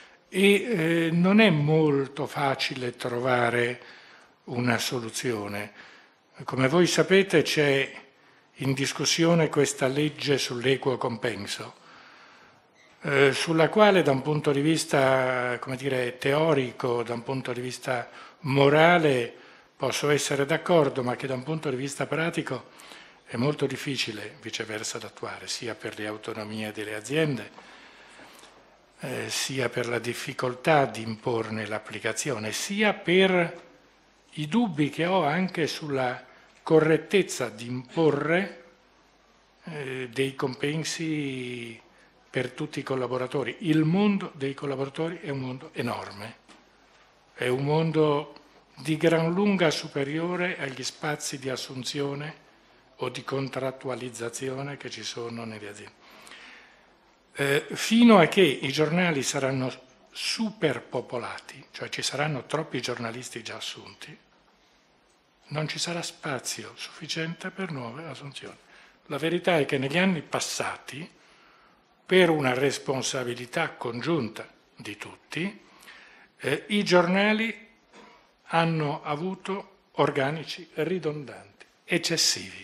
Speaker 2: e non è molto facile trovare una soluzione. Come voi sapete c'è in discussione questa legge sull'equo compenso, sulla quale da un punto di vista, come dire, teorico, da un punto di vista morale posso essere d'accordo, ma che da un punto di vista pratico è molto difficile viceversa da attuare, sia per le autonomie delle aziende, sia per la difficoltà di imporne l'applicazione, sia per i dubbi che ho anche sulla correttezza di imporre dei compensi per tutti i collaboratori. Il mondo dei collaboratori è un mondo enorme, è un mondo di gran lunga superiore agli spazi di assunzione o di contrattualizzazione che ci sono nelle aziende. Fino a che i giornali saranno superpopolati, cioè ci saranno troppi giornalisti già assunti, non ci sarà spazio sufficiente per nuove assunzioni. La verità è che negli anni passati, per una responsabilità congiunta di tutti, i giornali hanno avuto organici ridondanti, eccessivi,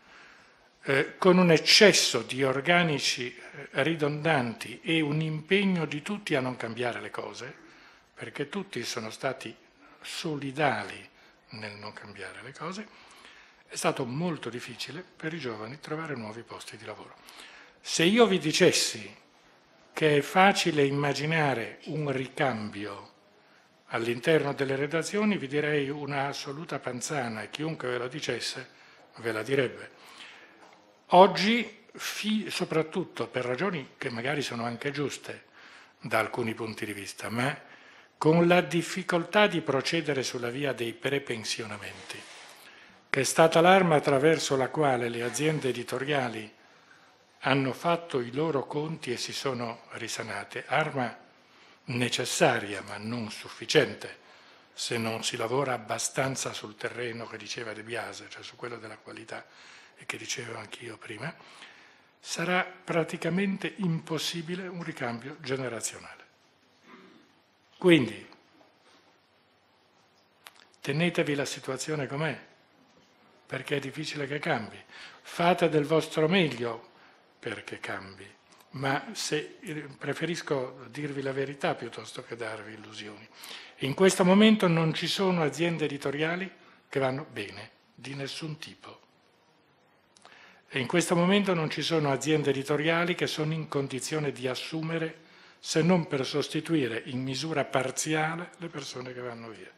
Speaker 2: con un eccesso di organici ridondanti e un impegno di tutti a non cambiare le cose, perché tutti sono stati solidali nel non cambiare le cose, è stato molto difficile per i giovani trovare nuovi posti di lavoro. Se io vi dicessi che è facile immaginare un ricambio all'interno delle redazioni, vi direi una assoluta panzana e chiunque ve lo dicesse ve la direbbe. Oggi, soprattutto per ragioni che magari sono anche giuste da alcuni punti di vista, ma con la difficoltà di procedere sulla via dei prepensionamenti, che è stata l'arma attraverso la quale le aziende editoriali hanno fatto i loro conti e si sono risanate, arma necessaria ma non sufficiente se non si lavora abbastanza sul terreno che diceva De Biase, cioè su quello della qualità e che dicevo anch'io prima, sarà praticamente impossibile un ricambio generazionale. Quindi tenetevi la situazione com'è, perché è difficile che cambi. Fate del vostro meglio perché cambi, ma preferisco dirvi la verità piuttosto che darvi illusioni. In questo momento non ci sono aziende editoriali che vanno bene, di nessun tipo. E in questo momento non ci sono aziende editoriali che sono in condizione di assumere, se non per sostituire in misura parziale le persone che vanno via.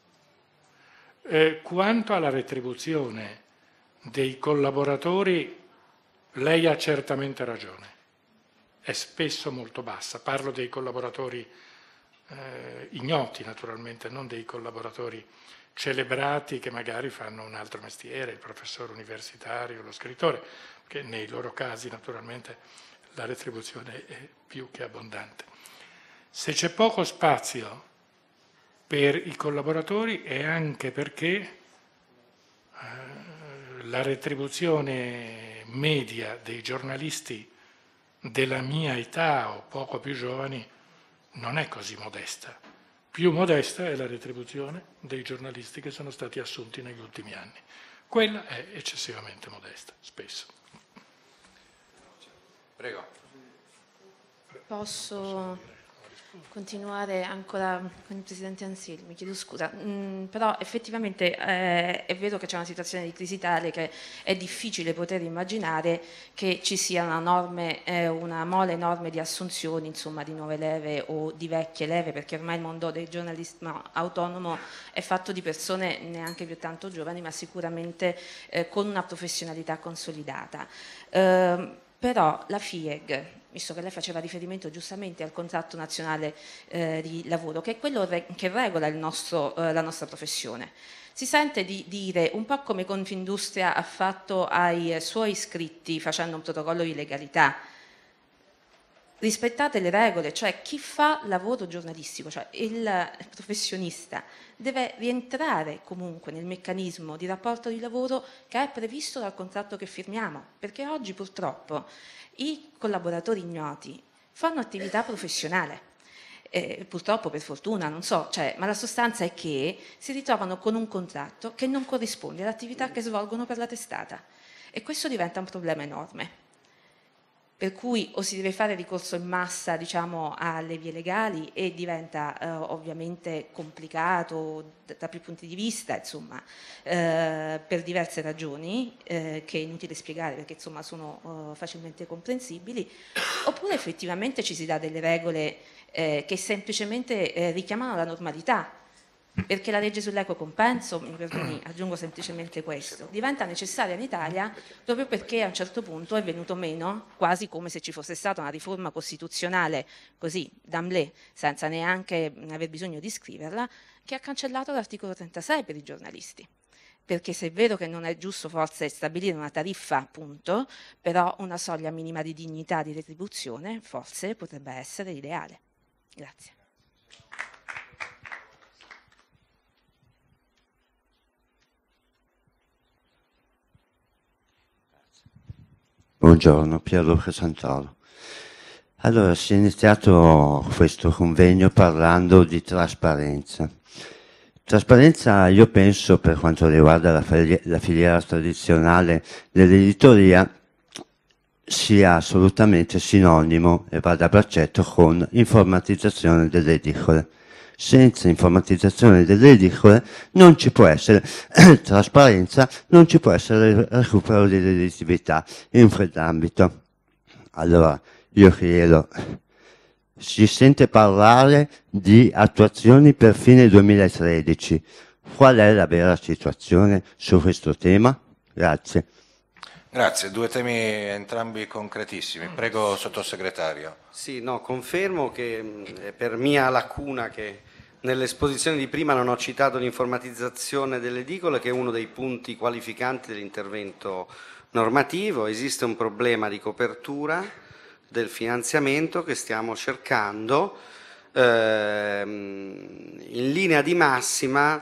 Speaker 2: Quanto alla retribuzione dei collaboratori, lei ha certamente ragione. È spesso molto bassa. Parlo dei collaboratori ignoti, naturalmente, non dei collaboratori celebrati che magari fanno un altro mestiere, il professore universitario, lo scrittore, che nei loro casi naturalmente la retribuzione è più che abbondante. Se c'è poco spazio per i collaboratori è anche perché la retribuzione media dei giornalisti della mia età o poco più giovani non è così modesta. Più modesta è la retribuzione dei giornalisti che sono stati assunti negli ultimi anni. Quella è eccessivamente modesta, spesso.
Speaker 1: Prego.
Speaker 6: Posso continuare ancora con il Presidente Anselmi, chiedo scusa, però effettivamente è vero che c'è una situazione di crisi tale che è difficile poter immaginare che ci sia una mole enorme di assunzioni, insomma, di nuove leve o di vecchie leve, perché ormai il mondo del giornalismo autonomo è fatto di persone neanche più tanto giovani, ma sicuramente con una professionalità consolidata. Però la FIEG, visto che lei faceva riferimento giustamente al contratto nazionale di lavoro, che è quello che regola la nostra professione, si sente di dire, un po' come Confindustria ha fatto ai suoi iscritti facendo un protocollo di legalità, rispettate le regole, cioè chi fa lavoro giornalistico, cioè il professionista, deve rientrare comunque nel meccanismo di rapporto di lavoro che è previsto dal contratto che firmiamo, perché oggi purtroppo i collaboratori ignoti fanno attività professionale, purtroppo, per fortuna, non so, ma la sostanza è che si ritrovano con un contratto che non corrisponde all'attività che svolgono per la testata e questo diventa un problema enorme. Per cui o si deve fare ricorso in massa, diciamo, alle vie legali e diventa ovviamente complicato da più punti di vista, insomma, per diverse ragioni che è inutile spiegare perché insomma sono facilmente comprensibili, oppure effettivamente ci si dà delle regole che semplicemente richiamano la normalità. Perché la legge sull'equo compenso, mi perdoni, aggiungo semplicemente questo, diventa necessaria in Italia proprio perché a un certo punto è venuto meno, quasi come se ci fosse stata una riforma costituzionale così, d'amblè, senza neanche aver bisogno di scriverla, che ha cancellato l'articolo 36 per i giornalisti. Perché se è vero che non è giusto forse stabilire una tariffa, appunto, però una soglia minima di dignità di retribuzione forse potrebbe essere ideale. Grazie.
Speaker 7: Buongiorno, Pierluca Santoro. Allora, si è iniziato questo convegno parlando di trasparenza. Trasparenza, io penso, per quanto riguarda la filiera tradizionale dell'editoria, sia assolutamente sinonimo e vada a braccetto con informatizzazione delle edicole. Senza informatizzazione delle edicole non ci può essere trasparenza, non ci può essere recupero di redditività in quell'ambito. Allora, io chiedo, si sente parlare di attuazioni per fine 2013. Qual è la vera situazione su questo tema? Grazie.
Speaker 1: Grazie, due temi entrambi concretissimi. Prego, sottosegretario.
Speaker 3: Sì, no, confermo che per mia lacuna che nell'esposizione di prima non ho citato l'informatizzazione delle edicole, che è uno dei punti qualificanti dell'intervento normativo. Esiste un problema di copertura del finanziamento che stiamo cercando. In linea di massima,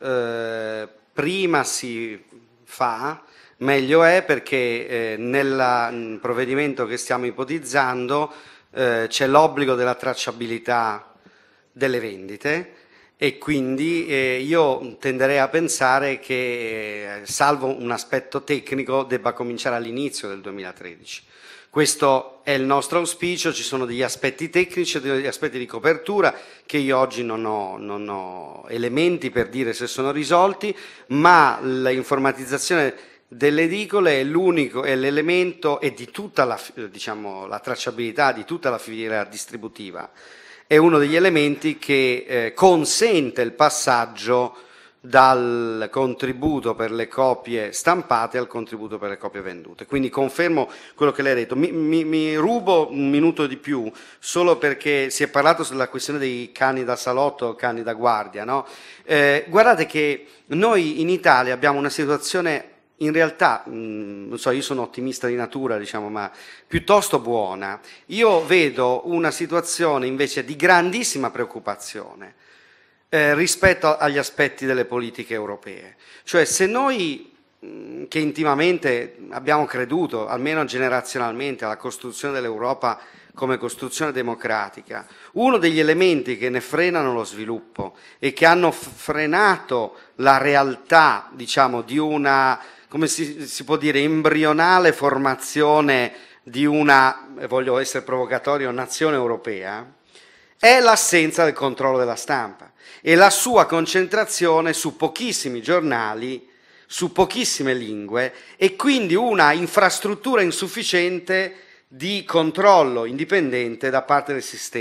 Speaker 3: prima si fa, meglio è, perché nel provvedimento che stiamo ipotizzando c'è l'obbligo della tracciabilità delle vendite e quindi io tenderei a pensare che, salvo un aspetto tecnico, debba cominciare all'inizio del 2013. Questo è il nostro auspicio, ci sono degli aspetti tecnici e degli aspetti di copertura che io oggi non ho elementi per dire se sono risolti, ma l'informatizzazione delle edicole è l'unico, è l'elemento e di tutta la, diciamo, la tracciabilità di tutta la filiera distributiva. È uno degli elementi che consente il passaggio dal contributo per le copie stampate al contributo per le copie vendute. Quindi confermo quello che lei ha detto. Mi rubo un minuto di più solo perché si è parlato sulla questione dei cani da salotto, cani da guardia, no? Guardate che noi in Italia abbiamo una situazione in realtà, non so, io sono ottimista di natura, diciamo, ma piuttosto buona. Io vedo una situazione invece di grandissima preoccupazione rispetto agli aspetti delle politiche europee. Cioè, se noi che intimamente abbiamo creduto, almeno generazionalmente, alla costruzione dell'Europa come costruzione democratica, uno degli elementi che ne frenano lo sviluppo e che hanno frenato la realtà, diciamo, di una, come si può dire, embrionale formazione di una, voglio essere provocatorio, nazione europea, è l'assenza del controllo della stampa e la sua concentrazione su pochissimi giornali, su pochissime lingue e quindi una infrastruttura insufficiente di controllo indipendente da parte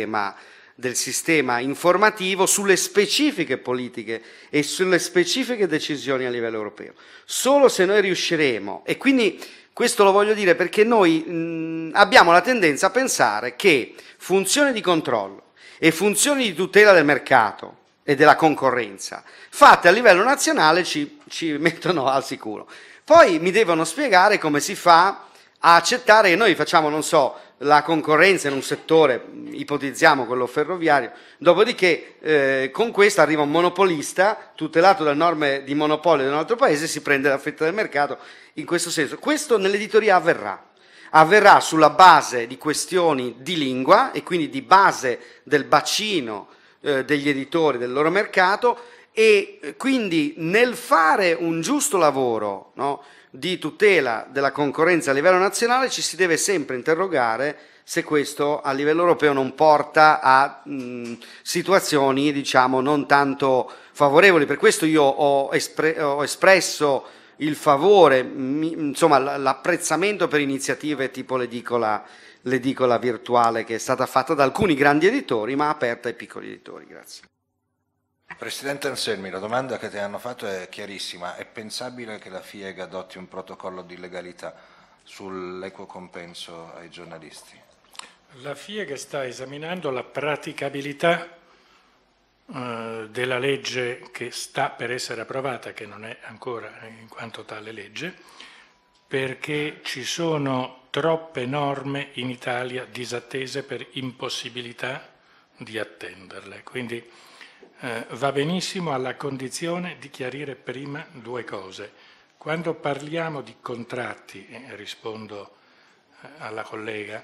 Speaker 3: del sistema informativo sulle specifiche politiche e sulle specifiche decisioni a livello europeo. Solo se noi riusciremo, e quindi questo lo voglio dire perché noi abbiamo la tendenza a pensare che funzioni di controllo e funzioni di tutela del mercato e della concorrenza fatte a livello nazionale ci mettono al sicuro. Poi mi devono spiegare come si fa a accettare che noi facciamo, non so, la concorrenza in un settore, ipotizziamo quello ferroviario, dopodiché con questo arriva un monopolista tutelato da norme di monopolio di un altro paese e si prende la fetta del mercato in questo senso. Questo nell'editoria avverrà sulla base di questioni di lingua e quindi di base del bacino degli editori, del loro mercato, e quindi nel fare un giusto lavoro, no, di tutela della concorrenza a livello nazionale ci si deve sempre interrogare se questo a livello europeo non porta a situazioni, diciamo, non tanto favorevoli. Per questo io ho espresso il favore, insomma l'apprezzamento per iniziative tipo l'edicola virtuale che è stata fatta da alcuni grandi editori ma aperta ai piccoli editori. Grazie.
Speaker 1: Presidente Anselmi, la domanda che ti hanno fatto è chiarissima. È pensabile che la FIEG adotti un protocollo di legalità sull'equo compenso ai giornalisti?
Speaker 2: La FIEG sta esaminando la praticabilità della legge che sta per essere approvata, che non è ancora in quanto tale legge, perché ci sono troppe norme in Italia disattese per impossibilità di attenderle. Quindi va benissimo alla condizione di chiarire prima due cose. Quando parliamo di contratti, rispondo alla collega,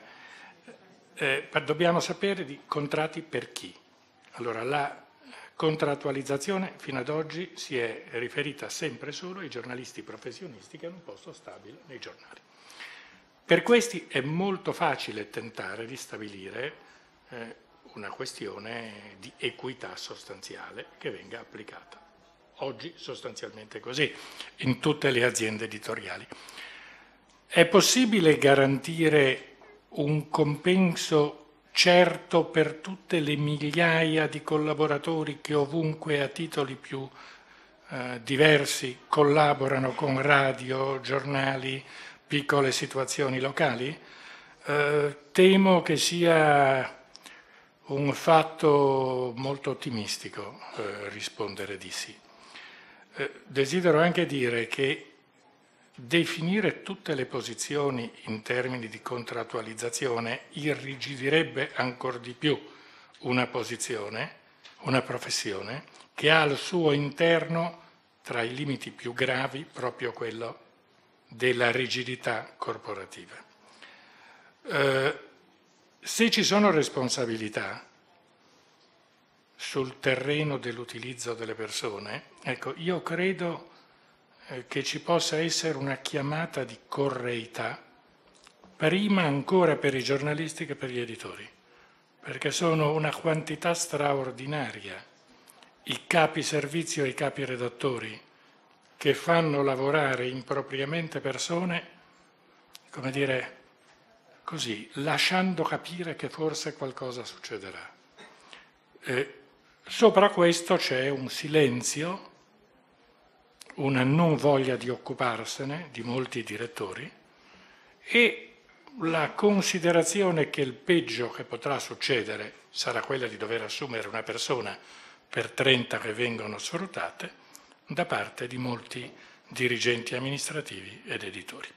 Speaker 2: dobbiamo sapere di contratti per chi. Allora, la contrattualizzazione fino ad oggi si è riferita sempre solo ai giornalisti professionisti che hanno un posto stabile nei giornali. Per questi è molto facile tentare di stabilire una questione di equità sostanziale che venga applicata. Oggi sostanzialmente così, in tutte le aziende editoriali. È possibile garantire un compenso certo per tutte le migliaia di collaboratori che ovunque a titoli più diversi collaborano con radio, giornali, piccole situazioni locali? Temo che sia un fatto molto ottimistico rispondere di sì. Desidero anche dire che definire tutte le posizioni in termini di contrattualizzazione irrigidirebbe ancor di più una posizione, una professione, che ha al suo interno, tra i limiti più gravi, proprio quello della rigidità corporativa. Se ci sono responsabilità sul terreno dell'utilizzo delle persone, ecco, io credo che ci possa essere una chiamata di correità, prima ancora per i giornalisti che per gli editori, perché sono una quantità straordinaria i capi servizio e i capi redattori che fanno lavorare impropriamente persone, come dire, così, lasciando capire che forse qualcosa succederà. Sopra questo c'è un silenzio una non voglia di occuparsene di molti direttori e la considerazione che il peggio che potrà succedere sarà quella di dover assumere una persona per 30 che vengono sfruttate da parte di molti dirigenti amministrativi ed editori.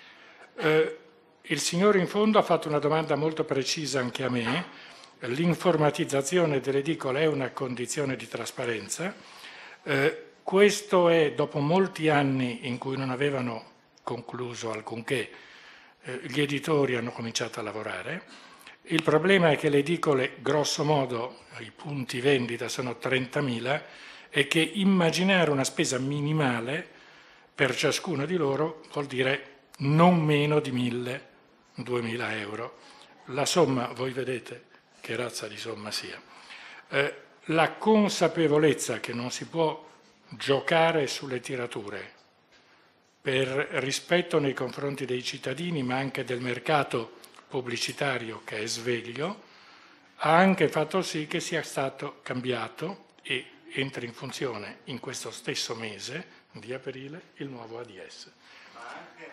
Speaker 2: Il signore in fondo ha fatto una domanda molto precisa anche a me. L'informatizzazione delle edicole è una condizione di trasparenza. Questo è dopo molti anni in cui non avevano concluso alcunché, gli editori hanno cominciato a lavorare. Il problema è che le edicole, grosso modo, i punti vendita sono 30.000 e che immaginare una spesa minimale per ciascuno di loro vuol dire non meno di 1.000-2.000 euro. La somma, voi vedete che razza di somma sia. La consapevolezza che non si può giocare sulle tirature per rispetto nei confronti dei cittadini, ma anche del mercato pubblicitario che è sveglio, ha anche fatto sì che sia stato cambiato e entra in funzione in questo stesso mese di aprile il nuovo ADS.
Speaker 7: Ma anche,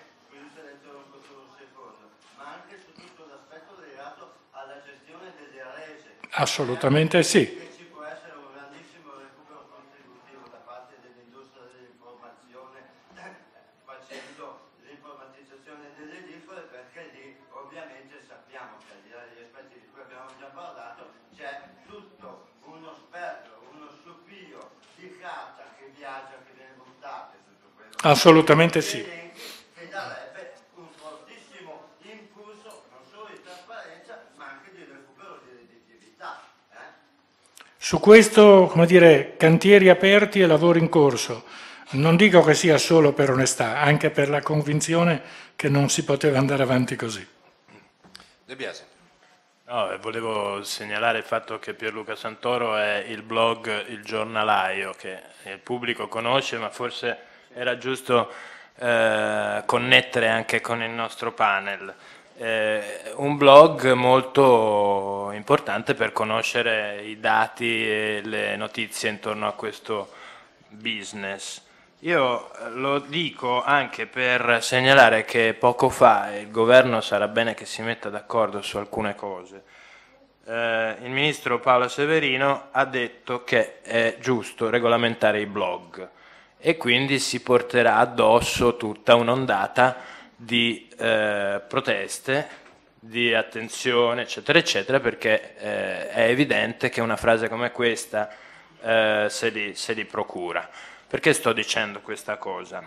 Speaker 7: su tutto l'aspetto legato alla gestione delle rese.
Speaker 2: Assolutamente sì.
Speaker 7: Ci può essere un grandissimo recupero contributivo da parte dell'industria dell'informazione facendo l'informatizzazione delle edicole, perché lì ovviamente sappiamo che al di là degli aspetti di cui abbiamo già parlato c'è tutto uno sperpero, uno sciupio di carta che viaggia, che viene buttata, tutto quello.
Speaker 2: Assolutamente sì.
Speaker 7: Che darebbe un fortissimo impulso non solo di trasparenza ma anche di recupero di redditività.
Speaker 2: Su questo, come dire, cantieri aperti e lavori in corso. Non dico che sia solo per onestà, anche per la convinzione che non si poteva andare avanti così.
Speaker 1: De Biasi.
Speaker 4: No, volevo segnalare il fatto che Pierluca Santoro è il blog Il Giornalaio, che il pubblico conosce, ma forse era giusto connettere anche con il nostro panel. Un blog molto importante per conoscere i dati e le notizie intorno a questo business. Io lo dico anche per segnalare che poco fa il governo sarà bene che si metta d'accordo su alcune cose. Il ministro Paolo Severino ha detto che è giusto regolamentare i blog e quindi si porterà addosso tutta un'ondata di proteste, di attenzione, eccetera, eccetera, perché è evidente che una frase come questa se li procura. Perché sto dicendo questa cosa?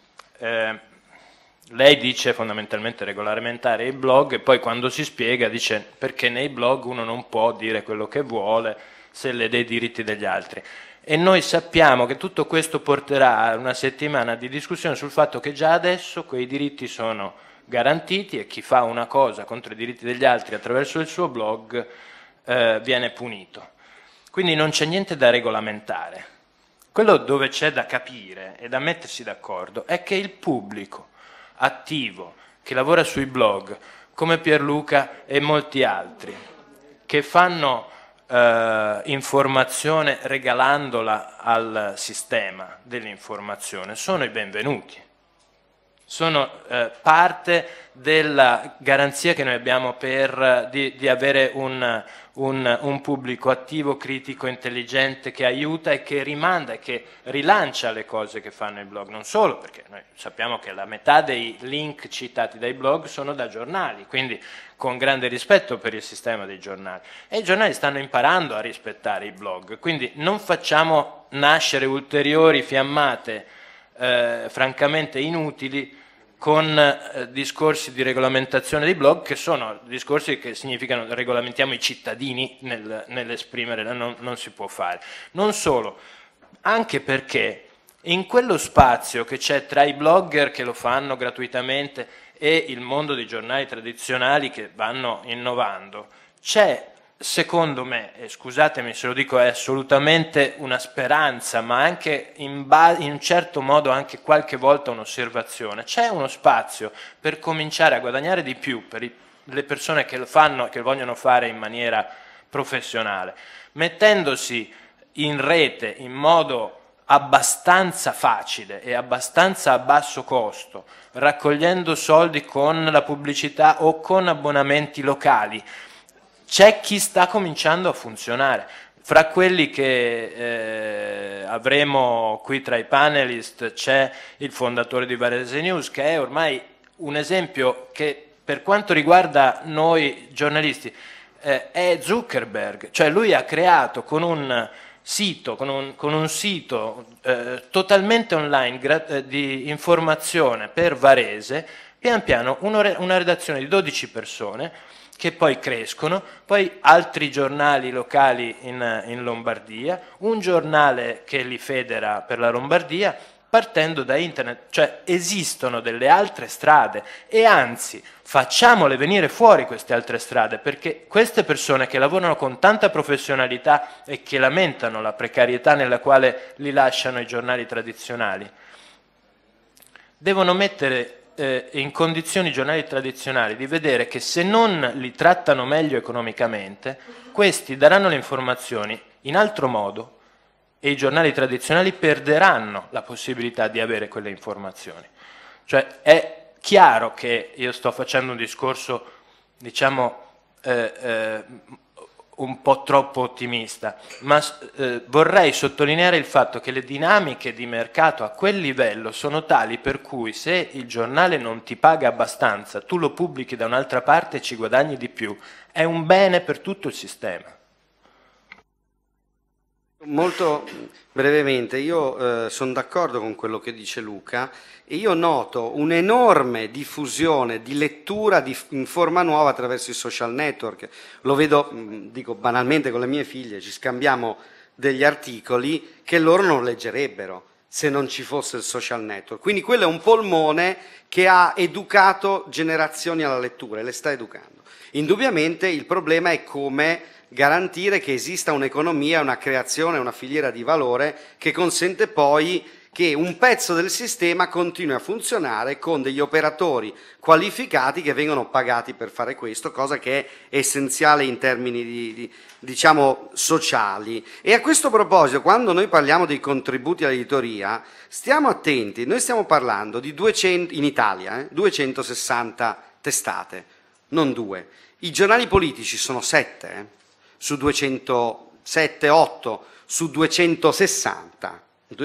Speaker 4: Lei dice fondamentalmente regolamentare i blog e poi quando si spiega dice perché nei blog uno non può dire quello che vuole se lede i diritti degli altri. E noi sappiamo che tutto questo porterà a una settimana di discussione sul fatto che già adesso quei diritti sono garantiti e chi fa una cosa contro i diritti degli altri attraverso il suo blog viene punito. Quindi non c'è niente da regolamentare. Quello dove c'è da capire e da mettersi d'accordo è che il pubblico attivo che lavora sui blog, come Pierluca e molti altri, che fanno informazione regalandola al sistema dell'informazione, sono i benvenuti. Sono parte della garanzia che noi abbiamo di avere un pubblico attivo, critico, intelligente, che aiuta e che rimanda e che rilancia le cose che fanno i blog. Non solo, perché noi sappiamo che la metà dei link citati dai blog sono da giornali, quindi con grande rispetto per il sistema dei giornali. E i giornali stanno imparando a rispettare i blog, quindi non facciamo nascere ulteriori fiammate francamente inutili con discorsi di regolamentazione dei blog, che sono discorsi che significano regolamentiamo i cittadini nell'esprimere, non si può fare. Non solo, anche perché in quello spazio che c'è tra i blogger che lo fanno gratuitamente e il mondo dei giornali tradizionali che vanno innovando, c'è, secondo me, e scusatemi se lo dico, è assolutamente una speranza, ma anche in un certo modo anche qualche volta un'osservazione. C'è uno spazio per cominciare a guadagnare di più per le persone che lo fanno, che lo vogliono fare in maniera professionale, mettendosi in rete in modo abbastanza facile e abbastanza a basso costo, raccogliendo soldi con la pubblicità o con abbonamenti locali, c'è chi sta cominciando a funzionare. Fra quelli che avremo qui tra i panelist c'è il fondatore di Varese News, che è ormai un esempio che per quanto riguarda noi giornalisti è Zuckerberg, cioè lui ha creato con un sito, totalmente online di informazione per Varese, pian piano una redazione di 12 persone che poi crescono, poi altri giornali locali in Lombardia, un giornale che li federa per la Lombardia, partendo da internet. Cioè esistono delle altre strade e anzi facciamole venire fuori queste altre strade, perché queste persone che lavorano con tanta professionalità e che lamentano la precarietà nella quale li lasciano i giornali tradizionali, devono mettere in condizioni i giornali tradizionali di vedere che se non li trattano meglio economicamente, questi daranno le informazioni in altro modo e i giornali tradizionali perderanno la possibilità di avere quelle informazioni. Cioè è chiaro che io sto facendo un discorso, diciamo, un po' troppo ottimista, ma vorrei sottolineare il fatto che le dinamiche di mercato a quel livello sono tali per cui se il giornale non ti paga abbastanza, tu lo pubblichi da un'altra parte e ci guadagni di più, è un bene per tutto il sistema.
Speaker 3: Molto brevemente, io sono d'accordo con quello che dice Luca e io noto un'enorme diffusione di lettura in forma nuova attraverso i social network. Lo vedo, dico banalmente, con le mie figlie, ci scambiamo degli articoli che loro non leggerebbero se non ci fosse il social network. Quindi quello è un polmone che ha educato generazioni alla lettura e le sta educando. Indubbiamente il problema è come garantire che esista un'economia, una creazione, una filiera di valore che consente poi che un pezzo del sistema continui a funzionare con degli operatori qualificati che vengono pagati per fare questo, cosa che è essenziale in termini diciamo sociali. E a questo proposito, quando noi parliamo dei contributi all'editoria, stiamo attenti, noi stiamo parlando di 200, in Italia, 260 testate, non 2. I giornali politici sono 7, su 207, 8 su 260.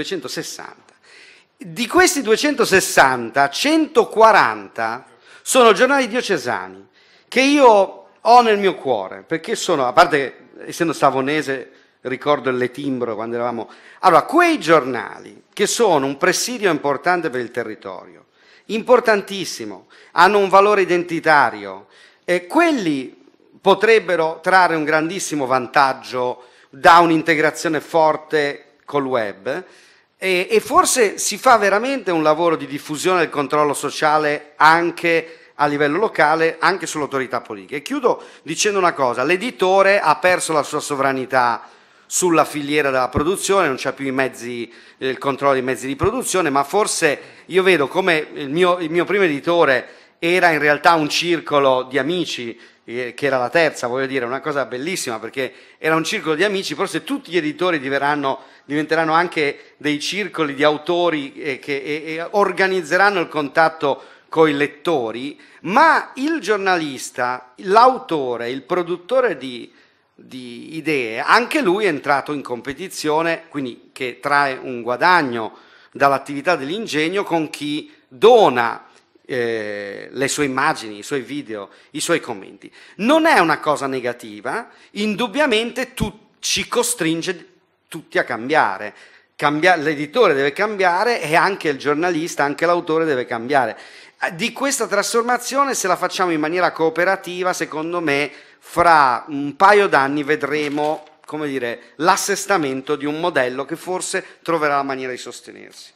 Speaker 3: Di questi 260, 140 sono giornali diocesani che io ho nel mio cuore, perché sono, a parte essendo savonese, ricordo il Letimbro quando eravamo. Allora, quei giornali che sono un presidio importante per il territorio, importantissimo, hanno un valore identitario, quelli potrebbero trarre un grandissimo vantaggio da un'integrazione forte col web e forse si fa veramente un lavoro di diffusione del controllo sociale anche a livello locale, anche sull'autorità politica. E chiudo dicendo una cosa: l'editore ha perso la sua sovranità sulla filiera della produzione, non c'ha più i mezzi, il controllo dei mezzi di produzione, ma forse io vedo come il mio primo editore era in realtà un circolo di amici, che era la terza, voglio dire, una cosa bellissima perché era un circolo di amici. Forse tutti gli editori diventeranno anche dei circoli di autori che organizzeranno il contatto con i lettori, ma il giornalista, l'autore, il produttore di idee, anche lui è entrato in competizione, quindi che trae un guadagno dall'attività dell'ingegno con chi dona le sue immagini, i suoi video, i suoi commenti. Non è una cosa negativa, indubbiamente ci costringe tutti a cambiare. L'editore deve cambiare e anche il giornalista, anche l'autore deve cambiare. Di questa trasformazione, se la facciamo in maniera cooperativa, secondo me fra un paio d'anni vedremo, come dire, l'assestamento di un modello che forse troverà la maniera di sostenersi.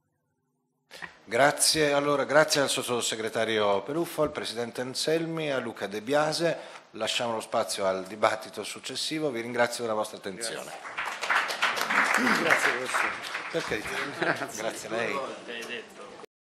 Speaker 1: Grazie, allora, grazie al sottosegretario Peruffo, al presidente Anselmi, a Luca De Biase. Lasciamo lo spazio al dibattito successivo. Vi ringrazio della vostra attenzione.
Speaker 3: Grazie professore.
Speaker 1: Per carità. Grazie a lei.